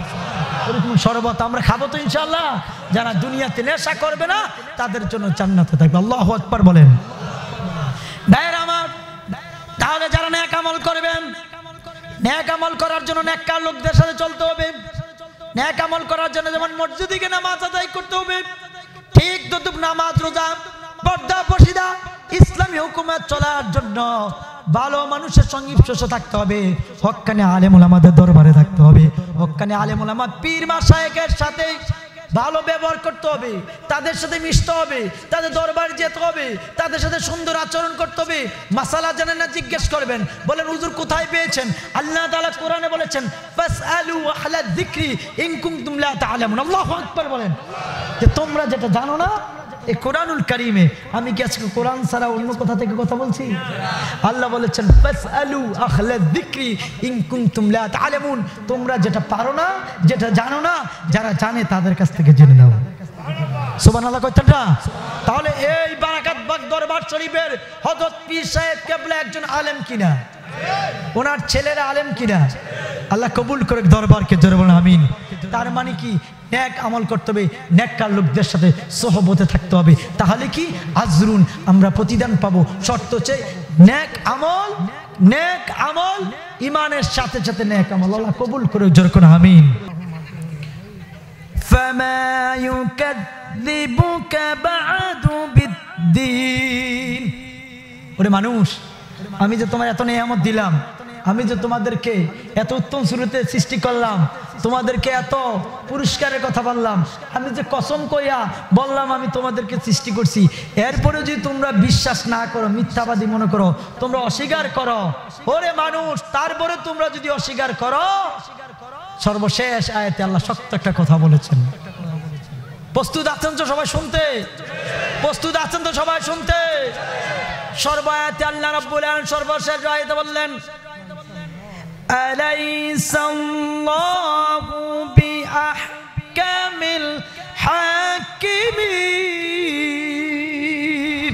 এরকম শরবত আমরা খাবো তো ইনশাআল্লাহ। যারা দুনিয়াতে নেশা করবে না তাদের জন্য জান্নাতে থাকবে। আল্লাহু আকবার বলেন। ভাইরা আমার, তাহলে যারা নেক আমল করবেন, নেক আমল করার জন্য নেককার লোকদের সাথে চলতে হবে। নেক আমল করার জন্য যেমন মসজিদে গিয়ে নামাজ আদায় করতে হবে, ঠিক তদ্রুপ নামাজ, রোজা, পর্দা, পর্দা, ইসলামী হুকুমত চলার জন্য ভালো মানুষের সঙ্গে থাকতে হবে। হক্কানি আলেম ওলামাদের দরবারে থাকতে হবে। হক্কানি আলেম ওলামা পীর মাশায়েখের সাথে ভালো ব্যবহার করতে হবে, তাদের সাথে মিশতে হবে, তাদের দরবারে যেতে হবে, তাদের সাথে সুন্দর আচরণ করতে হবে। মাসালা জানেন না, জিজ্ঞেস করবেন, বলেন হুজুর কোথায় পেয়েছেন? আল্লাহ তাআলা কোরআনে বলেছেন ফাসআলু আহলা যিকরি ইন কুনতুম লা তা'লামুন। আল্লাহু আকবার বলেন। যে তোমরা যেটা জানো না, এই কোরআনুল কারীমে, আমি কি আজকে কোরআন ছাড়া অন্য কথা থেকে কথা বলছি? আল্লাহ বলেছেন ফাসআলু আহলা যিকরি ইন কুনতুম লা তা'লামুন। তোমরা যেটা পারো না, যেটা জানো না, যারা জানে তাদের কাছ থেকে জেনে নাও। সুবহানাল্লাহ কইতেন না? তাহলে এই বারাকাতবাগ দরবার শরীফের হযরত পীর সাহেব কেবলা একজন আলেম কিনা? ওনার ছেলেরা আলেম কিনা? আল্লাহ কবুল করে দরবারকে, জোরে বলেন আমিন। তার মানে কি? নেক আমল করতে হবে, নেককার লোকদের সাথে সহবতে থাকতে হবে, তাহলে কি আজরুন আমরা প্রতিদান পাবো। শর্ত হচ্ছে নেক আমল, নেক আমল ইমানের সাথে সাথে নেক আমল। আল্লাহ কবুল করে, জোরে করে আমিন। ফামা ইউকাযযিবুকা বা'দু বিদ্দীন। ওরে মানুষ, আমি যে তোমার এত নিয়ামত দিলাম, আমি যে তোমাদেরকে এত উত্তম শুরুতে সৃষ্টি করলাম, তোমাদেরকে এত পুরস্কারের কথা বললাম, আমি যে কসম কইয়া বললাম আমি তোমাদেরকে সৃষ্টি করছি, এরপরে যদি তোমরা বিশ্বাস না করো, মিথ্যাবাদী মনে করো, তোমরা অস্বীকার করো, ওরে মানুষ, তারপরে তোমরা যদি অস্বীকার করো, সর্বশেষ আয়াতে আল্লাহ শক্ত একটা কথা বলেছেন। প্রস্তুত আছেন তো সবাই শুনতে? প্রস্তুত আছেন তো সবাই শুনতে? সর্বায়াতে আল্লাহ রাব্বুল আলামিন সর্বশেষ আয়াতে বললেন আলাইসাল্লাহু বিআহকামিল হাকিমিন।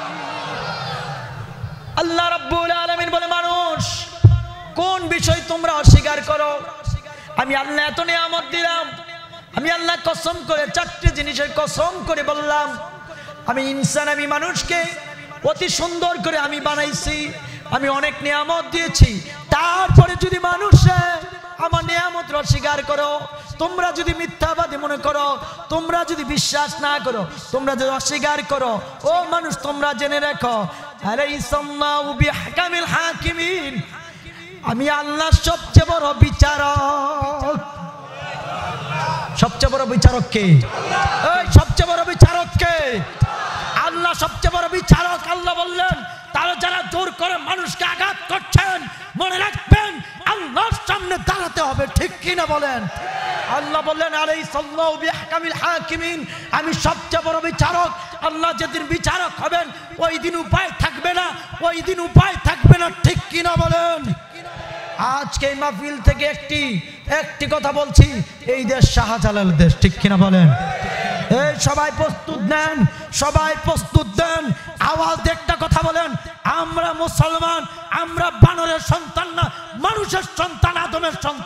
আল্লাহ রাব্বুল আলামিন বলে, মানুষ কোন বিষয় তোমরা অস্বীকার করো? আমি আল্লাহ এত নিয়ামত দিলাম, আমি আল্লাহ কসম করে 4টি জিনিসের কসম করে বললাম, আমি ইনসান, আমি মানুষকে অতি সুন্দর করে আমি বানাইছি, আমি অনেক নিয়ামত দিয়েছি, তারপরে যদি মানুষ আমার নিয়ামত অস্বীকার করো, তোমরা যদি মিথ্যাবাদী মনে করো, তোমরা যদি বিশ্বাস না করো, তোমরা যদি অস্বীকার করো, ও মানুষ তোমরা জেনে রাখো আলাইসাল্লাহু বিআহকামিল হাকিমিন, আমি আল্লাহ সবচেয়ে বড় বিচারক। সবচেয়ে বড় বিচারক কে? এই সবচেয়ে বড় বিচারক কে? আল্লাহ সবচেয়ে বড় বিচারক। আল্লাহ বললেন, তারা যারা জোর করে মানুষকে আঘাত করছেন, মনে রাখবেন আল্লাহর সামনে দাঁড়াতে হবে, ঠিক কিনা বলেন? আল্লাহ বললেন আলাইসাল্লাহু বিআহকামিল হাকিমিন, আমি সবচেয়ে বড় বিচারক। আল্লাহ যেদিন বিচারক হবেন ওই দিন উপায় থাকবে না, ওই দিন উপায় থাকবে না, ঠিক কিনা বলেন? আজকে এই মাহফিল থেকে একটি কথা বলছি, এই দেশ শাহজালালের দেশ, ঠিক কিনা বলেন? এই সবাই প্রস্তুত নেন, সবাই প্রস্তুত দেন, আওয়াজ দিয়ে একটা কথা বলেন, আমরা মুসলমান, আমরা বানরের সন্তান না, মানুষের সন্তান, আদমের সন্তান।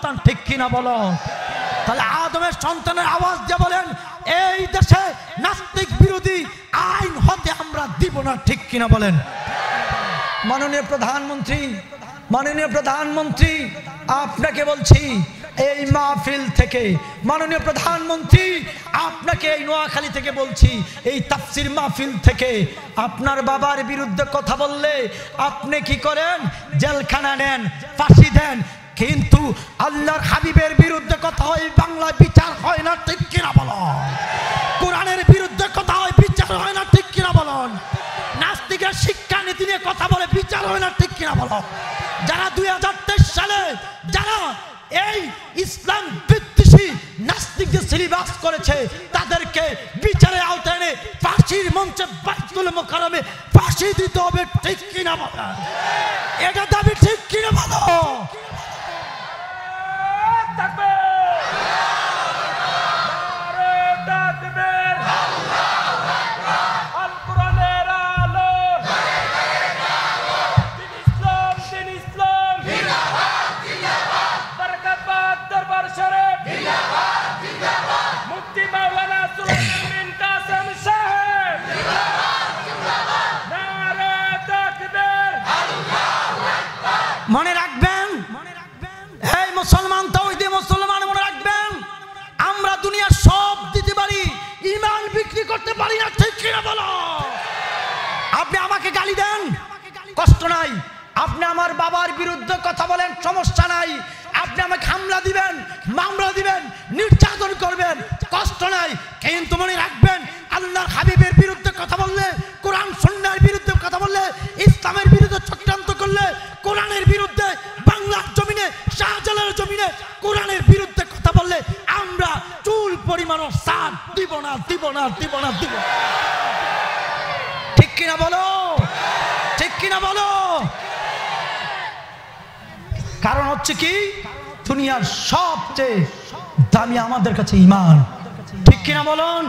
সন্তান, ঠিক কিনা বলো? তাহলে আদমের সন্তানের আওয়াজ দিয়ে বলেন, এই দেশে নাস্তিক বিরোধী আইন হতে আমরা দিব না, ঠিক কিনা বলেন? মাননীয় প্রধানমন্ত্রী, আপনাকে বলছি এই মাহফিল থেকে, মাননীয় প্রধানমন্ত্রী আপনাকে এই নোয়াখালী থেকে বলছি, এই তাফসির মাহফিল থেকে, আপনার বাবার বিরুদ্ধে কথা বললে আপনি কি করেন? জেলখানা নেন, ফাঁসি দেন, কিন্তু আল্লাহর হাবিবের বিরুদ্ধে কথা হয় বাংলায় বিচার হয় না, ঠিক কিনা বলো? কোরআনের বিরুদ্ধে কথা হয় বিচার হয় না, ঠিক কিনা বলুন? নাস্তিকের শিক্ষা নীতি নিয়ে কথা বলে বিচার হয় না, ঠিক কিনা বলো? যারা 2023 সালে যারা এই ইসলাম বিদ্বেষী নাস্তিকদের সিলেবাস করেছে তাদেরকে বিচারে আওতায় এনে ফাঁসির মঞ্চে বাইতুল মুকাররমে ফাঁসি দিতে হবে, ঠিক কিনা বলো? এটা দাবি ঠিক কিনা বলো? মনে রাখবেন, এই মুসলমান তাওহীদি মুসলমান, মনে রাখবেন আমরা দুনিয়ার সব দিতে পারি, ঈমান বিক্রি করতে পারি না, ঠিক কিনা বলো? আপনি আমাকে গালি দেন, কষ্ট নাই। আপনি আমার বাবার বিরুদ্ধে কথা বলেন, সমস্যা নাই। আপনি আমাকে হামলা দিবেন, মামলা দিবেন, নির্যাতন করবেন, কষ্ট নাই। কিন্তু মনে রাখবেন আল্লাহর হাবিবের বিরুদ্ধে কথা বললে, কোরআন সুন্নাহর বিরুদ্ধে কথা বললে, ইসলামের বিরুদ্ধে চক্রান্ত করলে, কোরআনের বিরুদ্ধে বাংলার জমিনে, শাহজালালের জমিনে কোরআনের বিরুদ্ধে কথা বললে আমরা চুল পরিমাণও সাথ দিব না, দিব না, দিব না, দিব না। ঠিক কিনা বলো? ঠিক কিনা বলো? কারণ হচ্ছে কি, দুনিয়ার সবচেয়ে দামি আমাদের কাছে ঈমান, ঠিক কিনা বলুন?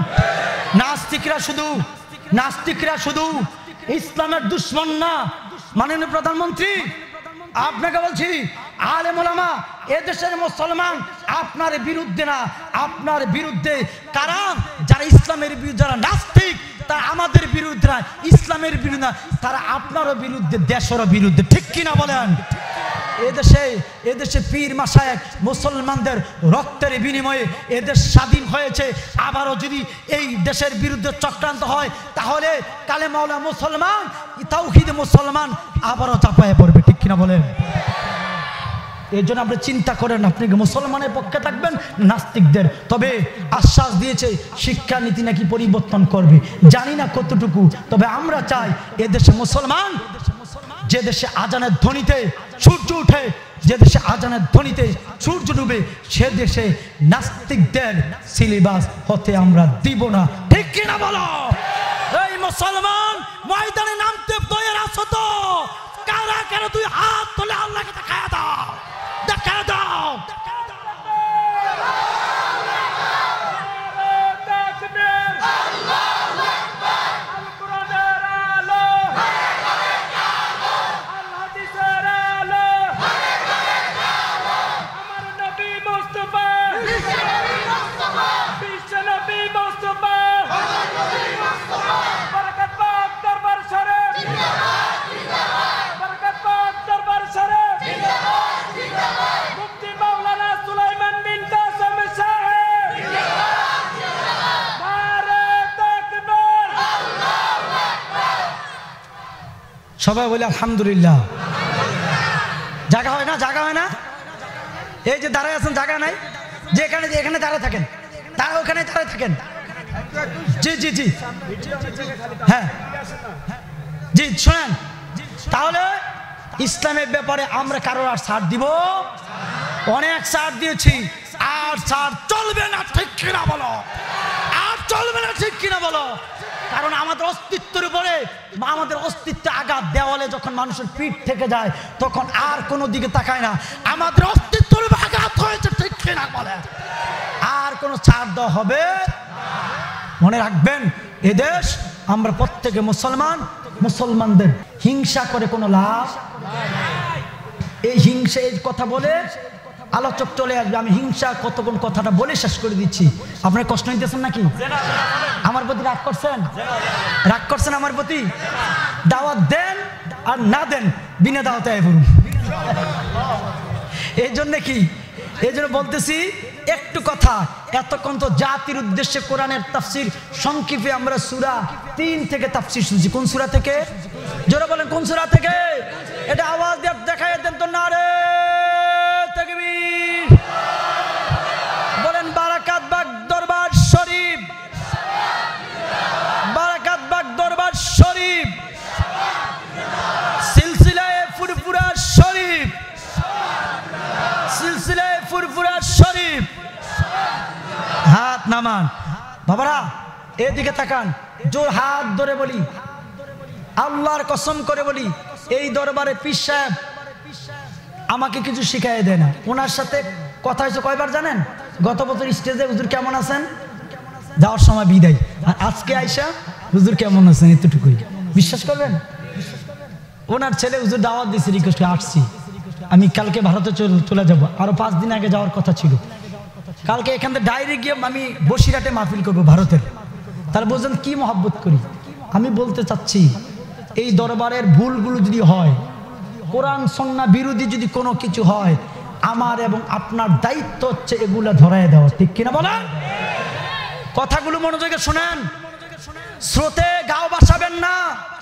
নাস্তিকরা শুধু ইসলামের দুশমন না। মাননীয় প্রধানমন্ত্রী আপনাকে বলছি, আলেম ওলামা এদেশের মুসলমান আপনার বিরুদ্ধে না, আপনার বিরুদ্ধে কারা? যারা ইসলামের বিরুদ্ধে, যারা নাস্তিক, তারা আমাদের বিরুদ্ধে না, ইসলামের বিরুদ্ধে না, তারা আপনারও বিরুদ্ধে, দেশেরও বিরুদ্ধে, ঠিক কিনা বলেন? এদেশে পীর মাশায়েখ মুসলমানদের রক্তের বিনিময়ে এদেশ স্বাধীন হয়েছে। আবারও যদি এই দেশের বিরুদ্ধে চক্রান্ত হয় তাহলে কালেমাওয়ালা মুসলমান, তাওহীদ মুসলমান আবারও চাপায়ে পড়বে, ঠিক কিনা বলেন? এই জন্য আপনি চিন্তা করেন আপনি মুসলমানের পক্ষে থাকবেন নাস্তিকদের। তবে আশ্বাস দিয়েছে শিক্ষানীতি নাকি পরিবর্তন করবে, জানি না কতটুকু। তবে আমরা চাই এদেশে মুসলমান, যে দেশে আজানের ধ্বনিতে সূর্য উঠে, যে দেশে আজানের ধ্বনিতে সূর্য ডুবে, সে দেশে নাস্তিকদের সিলেবাস হতে আমরা দিব না, ঠিক কিনা বলো? এই মুসলমান ময়দানে নামতে তৈরি আছো তো? কারা কারা তুই হাত তুলে আল্লাহকে দেখায়া দাও, দেখায়া দাও। সবাই বলে আলহামদুলিল্লাহ। জায়গা হয় না, জায়গা হয় না। এই যে দাঁড়ায় আছেন, জায়গা নাই, যে এখানে দাঁড়ায় থাকেন, তারা ওখানে দাঁড়ায় থাকেন। জি জি জি, হ্যাঁ জি, শোনেন, তাহলে ইসলামের ব্যাপারে আমরা কারোর আর ছাড় দিব? অনেক ছাড় দিয়েছি, আর ছাড় চলবে না, ঠিক কিনা বলো? আর চলবে না, ঠিক কিনা বলো? কারণ আমাদের অস্তিত্বের উপরে, আমাদের অস্তিত্বে আঘাত দেওয়ালে যখন মানুষের পিঠ থেকে যায় তখন আর কোনো দিকে তাকায় না। আমাদের অস্তিত্বের উপরে আঘাত হয়েছে, ঠিক কিনা বলে? আর কোনো ছাড় দেওয়া হবে? মনে রাখবেন এদেশ আমরা প্রত্যেকে মুসলমানদের হিংসা করে কোনো লাভ। এই হিংসা, এই কথা বলে আলোচক চলে আসবে। আমি হিংসা কতক্ষণ কথাটা বলে শেষ করে দিচ্ছি। আপনারা কষ্ট নিতেছেন নাকি? আমার প্রতি রাগ করছেন? রাগ করছেন আমার প্রতি? দাওয়াত দেন আর না দেন, বিনা দাওয়াতে আয় বলুন। এই জন্য কি, এই জন্য বলতেছি একটু কথা। এতক্ষণ তো জাতির উদ্দেশ্যে কোরআনের তাফসির সংক্ষেপে আমরা সূরা 3 থেকে তাফসির শুনছি। কোন সূরা থেকে? জোরে বলেন কোন সূরা থেকে? এটা আওয়াজ দিয়ে দেখায় দেন তো। নারে তাকবীর। বলেন বারাকাত বাগ দরবার শরীফ, বারাকাত বাগ দরবার শরীফ, সিলসিলায়ে ফুরফুরা শরীফ, সিলসিলায়ে ফুরফুরা শরীফ। হাত নামান বাবারা, এদিকে তাকান। জোর হাত ধরে বলি, আল্লাহর কসম করে বলি, এই দরবারে পীর সাহেব আমাকে কিছু শিখাই দেয় না। ওনার সাথে কথা হয়েছে কয়বার জানেন? গত বছর স্টেজে হুজুর কেমন আছেন, যাওয়ার সময় বিদায়। আর আজকে আইসা হুজুর কেমন আছেন, এতটুকুই। বিশ্বাস করবেন? ওনার ছেলে হুজুর দাওয়াত দিয়েছে, রিকোয়েস্ট আসছি। আমি কালকে ভারতে চলে যাব, আরো 5 দিন আগে যাওয়ার কথা ছিল। কালকে এখান থেকে ডাইরেক্ট গিয়ে আমি বসিরহাটে মাহফিল করবো ভারতের। তার বলছেন কি মহব্বত করি। আমি বলতে চাচ্ছি, এই দরবারের ভুলগুলো যদি হয়, কোরআন সুন্নাহ বিরোধী যদি কোনো কিছু হয়, আমার এবং আপনার দায়িত্ব হচ্ছে এগুলা ধরায় দেওয়া। ঠিক কিনা বলেন? কথাগুলো মনোযোগে শুনেন, স্রোতে গাও বাসাবেন না।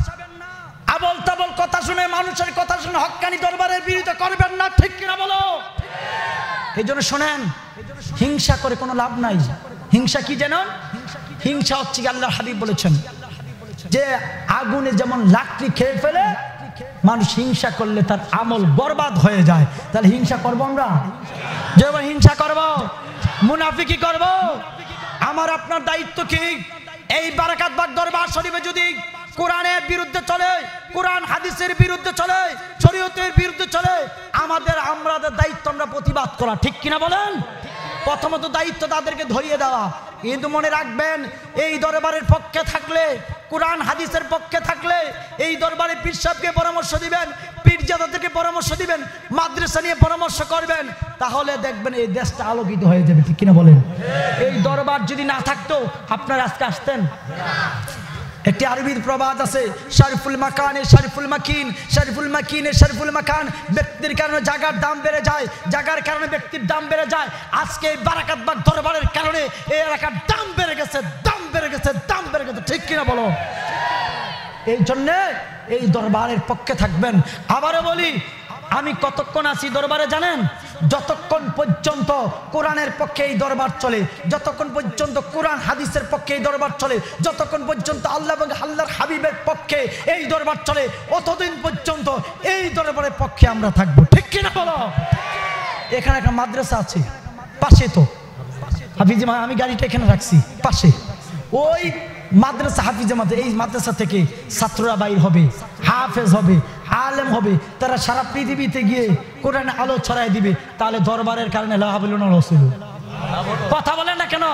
আবল তাবল কথা শুনে, মানুষের কথা শুনে হক্কানি দরবারের বিরোধিতা করবেন না। ঠিক কিনা বলো? এই জন্য শোনেন, হিংসা করে কোনো লাভ নাই। হিংসা কি জানেন? হিংসা হচ্ছে কি, আল্লাহর হাবিব বলেছেন যে আগুনে যেমন লাকড়ি খেয়ে ফেলে, মানুষ হিংসা করলে তার আমল বরবাদ হয়ে যায়। তাহলে হিংসা করবো আমরা? যেমন হিংসা করব, মুনাফিকি করব। আমার আপনার দায়িত্ব কি? এই বারাকাত বাগ দরবার শরীফে যদি কোরআনের বিরুদ্ধে চলে, কোরআন হাদিসের বিরুদ্ধে চলে, শরীয়তের বিরুদ্ধে চলে, আমাদের দায়িত্ব আমরা প্রতিবাদ করা। ঠিক কিনা বলেন? প্রথমত দায়িত্ব তাদেরকে ধরিয়ে দেওয়া। কিন্তু মনে রাখবেন, এই দরবারের পক্ষে থাকলে, কোরআন হাদিসের পক্ষে থাকলে, এই দরবারে পীর সাহেবকে পরামর্শ দিবেন, পীরজাদাদেরকে পরামর্শ দিবেন, মাদ্রাসা নিয়ে পরামর্শ করবেন, তাহলে দেখবেন এই দেশটা আলোকিত হয়ে যাবে। ঠিক কিনা বলেন? এই দরবার যদি না থাকতো, আপনারা আজকে আসতেন? একটি আরবির প্রবাদ আছে, শরীফুল মাকানে শরীফুল মাকিন, শরীফুল মাকিনে শরীফুল মাকান। ব্যক্তির কারণে জায়গার দাম বেড়ে যায়, জায়গার কারণে ব্যক্তির দাম বেড়ে যায়। আজকে এই বারাকাত বাগ দরবারের কারণে এই এলাকার দাম বেড়ে গেছে, দাম বেড়ে গেছে, দাম বেড়ে গেছে। ঠিক কিনা বলো? এই জন্য এই দরবারের পক্ষে থাকবেন। আবারও বলি, আমি কতক্ষণ আছি দরবারে জানেন? যতক্ষণ পর্যন্ত কোরআনের পক্ষে এই দরবার চলে, যতক্ষণ পর্যন্ত কোরআন হাদিসের পক্ষে এই দরবার চলে, যতক্ষণ পর্যন্ত আল্লাহ এবং আল্লাহর হাবিবের পক্ষে এই দরবার চলে, অতদিন পর্যন্ত এই দরবারের পক্ষে আমরা থাকবো। ঠিক কিনা বলো? এখানে একটা মাদ্রাসা আছে পাশে, তো হাফিজ, আমি গাড়িটা এখানে রাখছি পাশে। ওই মাদ্রাসা হাফিজে মাদ্রাসা, এই মাদ্রাসা থেকে ছাত্ররা বাইর হবে, হাফেজ হবে, আলেম হবে। তারা সারা পৃথিবীতে গিয়ে কোরআন আলো ছড়াই দিবে। তাহলে দরবারের কারণে লাভ হলো না লস হলো? কথা বলেন না কেন?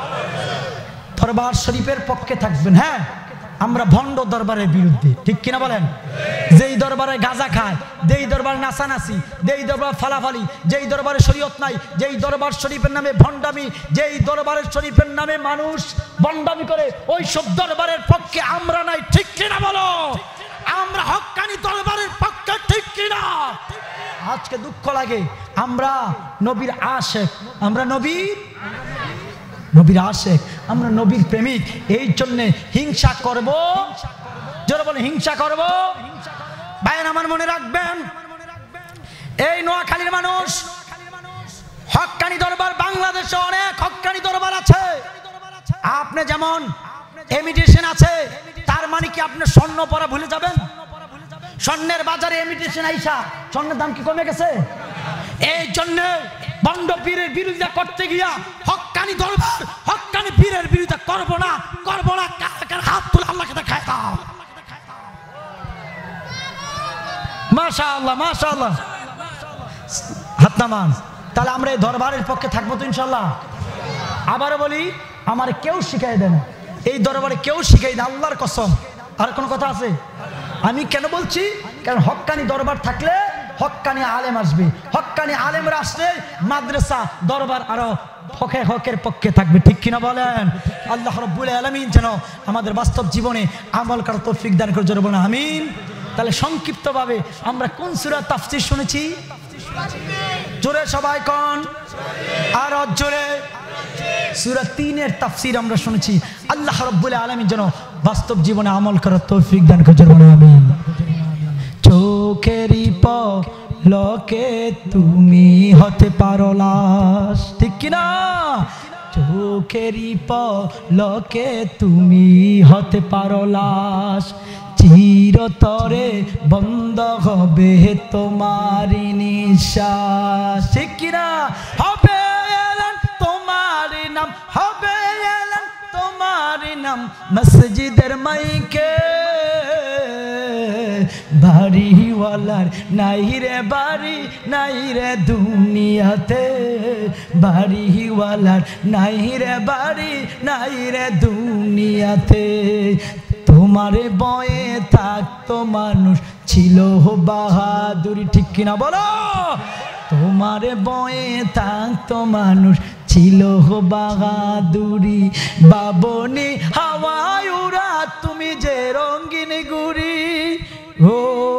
দরবার শরীফের পক্ষে থাকবেন। হ্যাঁ, আমরা ভণ্ড দরবারের বিরুদ্ধে। ঠিক কিনা বলেন? যেই দরবারে গাঁজা খায়, যেই দরবার নাচানাচি, যেই দরবার ফালাফালি, যেই দরবারে শরীয়ত নাই, যেই দরবার শরীফের নামে ভণ্ডামি, যেই দরবারের শরীফের নামে মানুষ ভণ্ডামি করে, ওই সব দরবারের পক্ষে আমরা নাই। ঠিক কিনা বলো? আমরা হক্কানি দরবারের পক্ষে। ঠিক কিনা? আজকে দুঃখ লাগে, আমরা নবীর আশেক, আমরা নবীর আশেক, আমরা নবীর প্রেমিক। এই জন্য হিংসা করব, যারা বলে হিংসা করব। ভাইয়ের আমার মনে রাখবেন, এই নোয়াখালীর মানুষ, হক্কানি দরবার, বাংলাদেশে অনেক হক্কানি দরবার আছে। আপনি যেমন ইমিটেশন আছে, তার মানে কি আপনি স্বর্ণ পরা ভুলে যাবেন? স্বর্ণের বাজারে ইমিটেশন আইসা স্বর্ণের দাম কি কমে গেছে? এই জন্য বন্ড পীরের বিরোধিতা করতে গিয়া হক্কানি দরবার, হক্কানি পীরের বিরোধিতা করব না, করব না। কার হাত তুলে আল্লাহকে দেখায় দাও। মাশাআল্লাহ, মাশাআল্লাহ, হাত নামান। তাহলে আমরা এই দরবারের পক্ষে থাকবো তো ইনশাআল্লাহ। আবারও বলি, আমার কেউ শিখাই দেয় না, এই দরবারে কেউ শিখাই দেয়, আল্লাহর কসম। আর কোনো কথা আছে? আমি কেন বলছি? কারণ হক্কানি দরবার থাকলে হক্কানি আলেম আসবে। হক্কানি আলেমরা আসলে মাদ্রাসা দরবার আরো হকের পক্ষে থাকবে, ঠিক কিনা বলেন? আল্লাহ রাব্বুল আলামিন যেন আমাদের বাস্তব জীবনে আমল করার তৌফিক দান করে, জোরে বলুন আমিন। তাহলে সংক্ষিপ্তভাবে আমরা কোন সূরা তাফসীর শুনেছি? জোরে সবাই কোন, আর জোরে সূরা ৩ এর তাফসীর আমরা শুনেছি। আল্লাহ রাব্বুল আলামিন যেন বাস্তব জীবনে আমল করার তৌফিক দান করে, জোরে বলুন আমিন। চোখেরই পলকে তুমি হতে পারো লাশ, ঠিক কিনা? চোখেরই পলকে তুমি হতে পারো লাশ, চিরতরে বন্ধ হবে তোমারি নিঃশ্বাস, ঠিক কিনা? হবে এলান তোমার নাম, হবে এলান তোমার নাম মসজিদের মাইকে, বাড়িওয়ালার নাই রে বাড়ি নাই রে দুনিয়াতে, বাড়িওয়ালার নাই রে বাড়ি নাই রে দুনিয়াতে, তোমারে বয়ে থাকতো মানুষ ছিল বাহাদুরি, ঠিক কিনা বলো? তোমারে বয়ে থাকতো মানুষ ছিল বাহাদুরি, বাবনি হাওয়ায় উড়া তুমি যে রঙিন গুড়ি, ও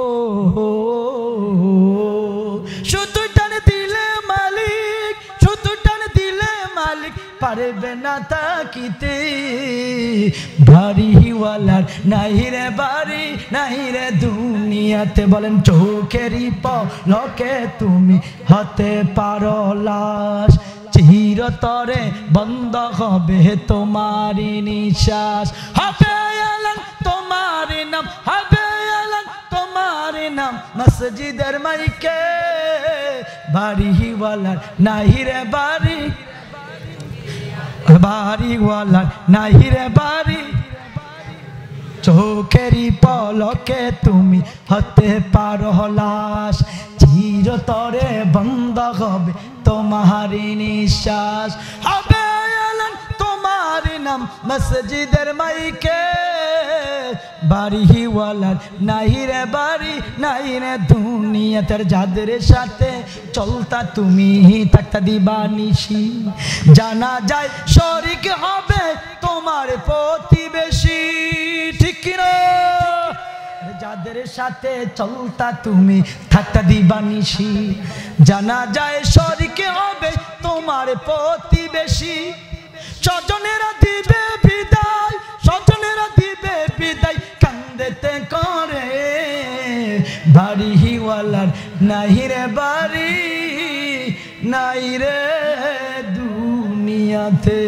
শুধু টান দিলে মালিক, শুধু টান দিলে মালিক পারবে না তাকিতে, বাড়িওয়ালার নাই রে বাড়ি নাই রে দুনিয়াতে, বলেন চোখেরই পলকে তুমি হতে পারো লাশ, চিরতরে বন্ধ হবে তোমারি নিঃশ্বাস, হবে এলান তোমার নাম, হবে এলান তোমার নাম মসজিদের মাইকে, বাড়িওয়ালার নাই রে বাড়ি, বাড়িওয়ালার নাই রে বাড়ি, চোখেরই পলকে তুমি হতে পারো লাশ, চিরতরে বন্ধ হবে তোমারি নিঃশ্বাস, হবে এলান তোমার নাম মসজিদের মাইকে, বাড়িওয়ালার নাই রে বাড়ি নাই রে দুনিয়াতে, যাদের সাথে চলতা তুমি থাকতা দিবানিশি, জানা যায় শরীক হবে তোমার প্রতিবেশী, ঠিক কিনা? যাদের সাথে চলতা তুমি থাকতা দিবানিশি, জানা যায় শরীক হবে তোমার প্রতিবেশী, স্বজনেরা দিবে বিদায়, স্বজনেরা দিবে বিদায় কান্দেতে করে, বাড়িওয়ালার নাই রে বাড়ি নাই রে দুনিয়াতে।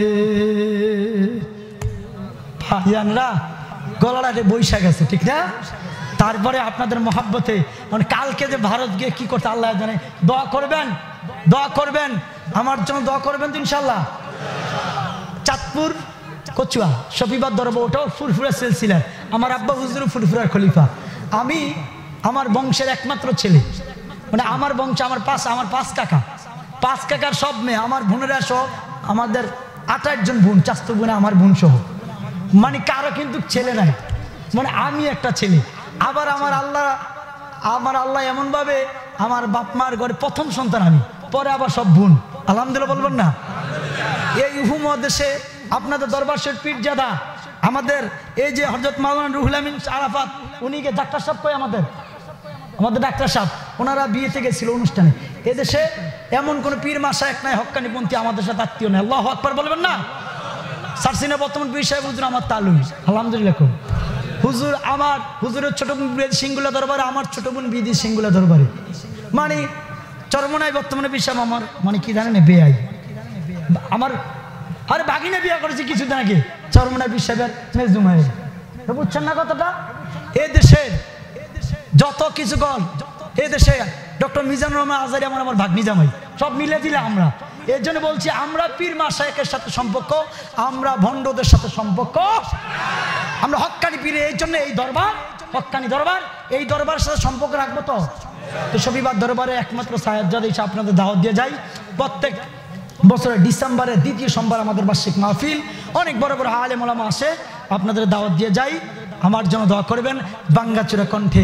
ভাইজানরা গলাটাতে বৈশাখ আছে, ঠিক না? তারপরে আপনাদের মহাব্বতে মানে কালকে যে ভারত গিয়ে কি করতে আল্লাহ জানে, দোয়া করবেন, দোয়া করবেন আমার জন্য, দোয়া করবেন তো ইনশাল্লাহ। চাঁদপুর কচুয়া শফিবার দরবার, ওটাও ফুরফুরা সিলসিলা, আমার আব্বা হুজুর ফুরফুরার খলিফা, আমি আমার বংশের একমাত্র ছেলে, মানে আমার বংশ আমার পাঁচ কাকা, পাঁচ কাকার সব মেয়ে, আমার বোনেরা সহ আমাদের 28 জন বোন, চাস্ত বোনে আমার বোন সহ, মানে কারো কিন্তু ছেলে নাই, মানে আমি একটা ছেলে। আবার আমার আল্লাহ এমনভাবে আমার বাপ মার ঘরে প্রথম সন্তান আমি, পরে আবার সব বোন, আলহামদুলিল্লাহ বলবেন না? এই উপমহাদেশে আপনাদের দরবার শরীফ পীরজাদা আমাদের এই যে হযরত মাওলানা রুহুল আমিন আরাফাত, উনিকে ডাক্তার সাহেব কই আমাদের ডাক্তার সাহেব, ওনারা বিয়েতে গেছিল অনুষ্ঠানে। এদেশে এমন কোন পীর মাশায়েখ নাই হক্কানিপন্থী আমাদের সাথে আত্মীয় নেই, আল্লাহু আকবার বলবেন না? সারসিনা বর্তমান পীর সাহেব হুজুর আমার তালুই, আলহামদুলিল্লাহ। হুজুর আমার হুজুরের ছোট বোন সিঙ্গুলা দরবারে, আমার ছোট বোন বিধি সিঙ্গুলা দরবারে, মানে চরমনায় বর্তমানে পীর সাহেব আমার মানে কি জানেন বেয়াই, আমার আরে বাগিনে বিয়ে করেছি কিছুদিন আগে, চরমনায় পীর সাহেবের মেজদুমায়, বুঝছেন না কথাটা? এই দেশের যত কিছু গল, এই দেশে ডক্টর মিজানুর রহমান আজারি আমার ভাগ্নি জামাই, সব মিলে দিলে আমরা, এর জন্য বলছি আমরা পীর মাশায়েখের সাথে সম্পর্ক, আমরা ভণ্ডদের সাথে সম্পর্ক, আমরা হক্কানি পীরে, এই জন্য এই দরবার হক্কানি দরবার, এই দরবারের সাথে সম্পর্ক রাখবো। তো শফিবার দরবারে একমাত্র সায়াজ্জাদ হিসেবে আপনাদের দাওয়াত দিয়ে যাই। প্রত্যেক বছরের ডিসেম্বরের 2য় সোমবার আমাদের বার্ষিক মাহফিল, অনেক বড় বড় আলেম ওলামা আসে, আপনাদের দাওয়াত দিয়ে যাই। আমার জন্য দোয়া করবেন, বাঙ্গাচুরা কণ্ঠে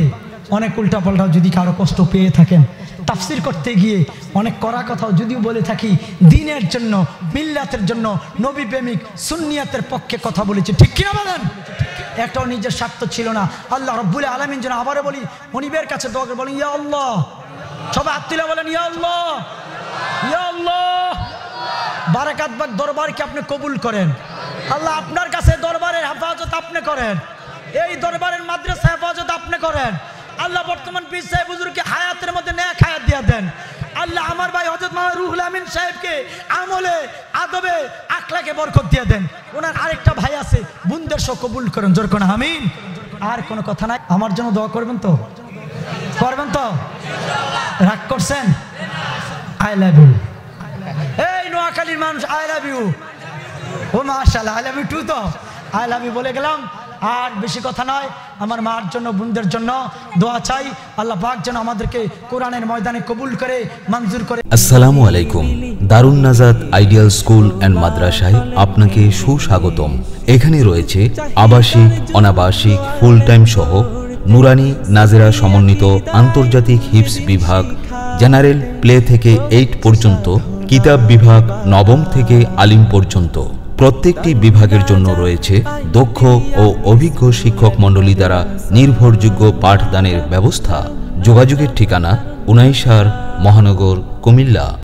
অনেক উল্টাপাল্টা যদি কারো কষ্ট পেয়ে থাকেন, তাফসির করতে গিয়ে অনেক কড়া কথাও যদিও বলে থাকি, দিনের জন্য, মিল্লাতের জন্য, নবী প্রেমিক সুন্নিয়াতের পক্ষে কথা বলেছি, ঠিক কিনা বলেন? একটাও নিজের স্বার্থ ছিল না। আল্লাহ রাব্বুল আলামিন যেন আবারও বলি মনিবের কাছে দোয়া করে বলেন, ইয়া আল্লাহ, সবাই আত্মীয় বলেন, ইয়া আল্লাহ, ইয়া আল্লাহ, বারাকাত বাগ দরবারকে আপনি কবুল করেন। আল্লাহ আপনার কাছে দরবারের হেফাজত আপনি করেন, এই দরবারের মাদ্রাসা হেফাজত আপনি করেন। আল্লাহ বর্তমান পীর সাহেব হুজুরকে হায়াতের মধ্যে নেক হায়াত দিয়ে দেন। আল্লাহ আমার ভাই হযরত মাওলানা রুহুল আমিন সাহেবকে আমলে, আদবে, আখলাকে বরকত দিয়ে দেন। ওনার আরেকটা ভাই আছে, বুনদের সহ কবুল করেন, জোর করে আমিন। আর কোনো কথা নাই, আমার জন্য দোয়া করবেন তো? করবেন তো? রাগ করছেন? I love you. এই নোয়াখালীর মানুষ আই লাভ ইউ। ও মাশাআল্লাহ, আই লাভ ইউ টু। তো আই লাভ ইউ বলে গেলাম। আর বেশি কথা নয়, আমার মার জন্য, বোনদের জন্য দোয়া চাই। আল্লাহ পাক যেন আমাদেরকে কোরআনের ময়দানে কবুল করে, মঞ্জুর করে। আসসালামু আলাইকুম। দারুন নাজাত আইডিয়াল স্কুল অ্যান্ড মাদ্রাসায় আপনাকে সুস্বাগতম। এখানে রয়েছে আবাসিক, অনাবাসিক, ফুল টাইম সহ নুরানি, নাজেরা সমন্বিত আন্তর্জাতিক হিফজ বিভাগ, জেনারেল প্লে থেকে 8 পর্যন্ত, কিতাব বিভাগ নবম থেকে আলিম পর্যন্ত। প্রত্যেকটি বিভাগের জন্য রয়েছে দক্ষ ও অভিজ্ঞ শিক্ষক মণ্ডলী দ্বারা নির্ভরযোগ্য পাঠদানের ব্যবস্থা। যোগাযোগের ঠিকানা 19 মহানগর, কুমিল্লা।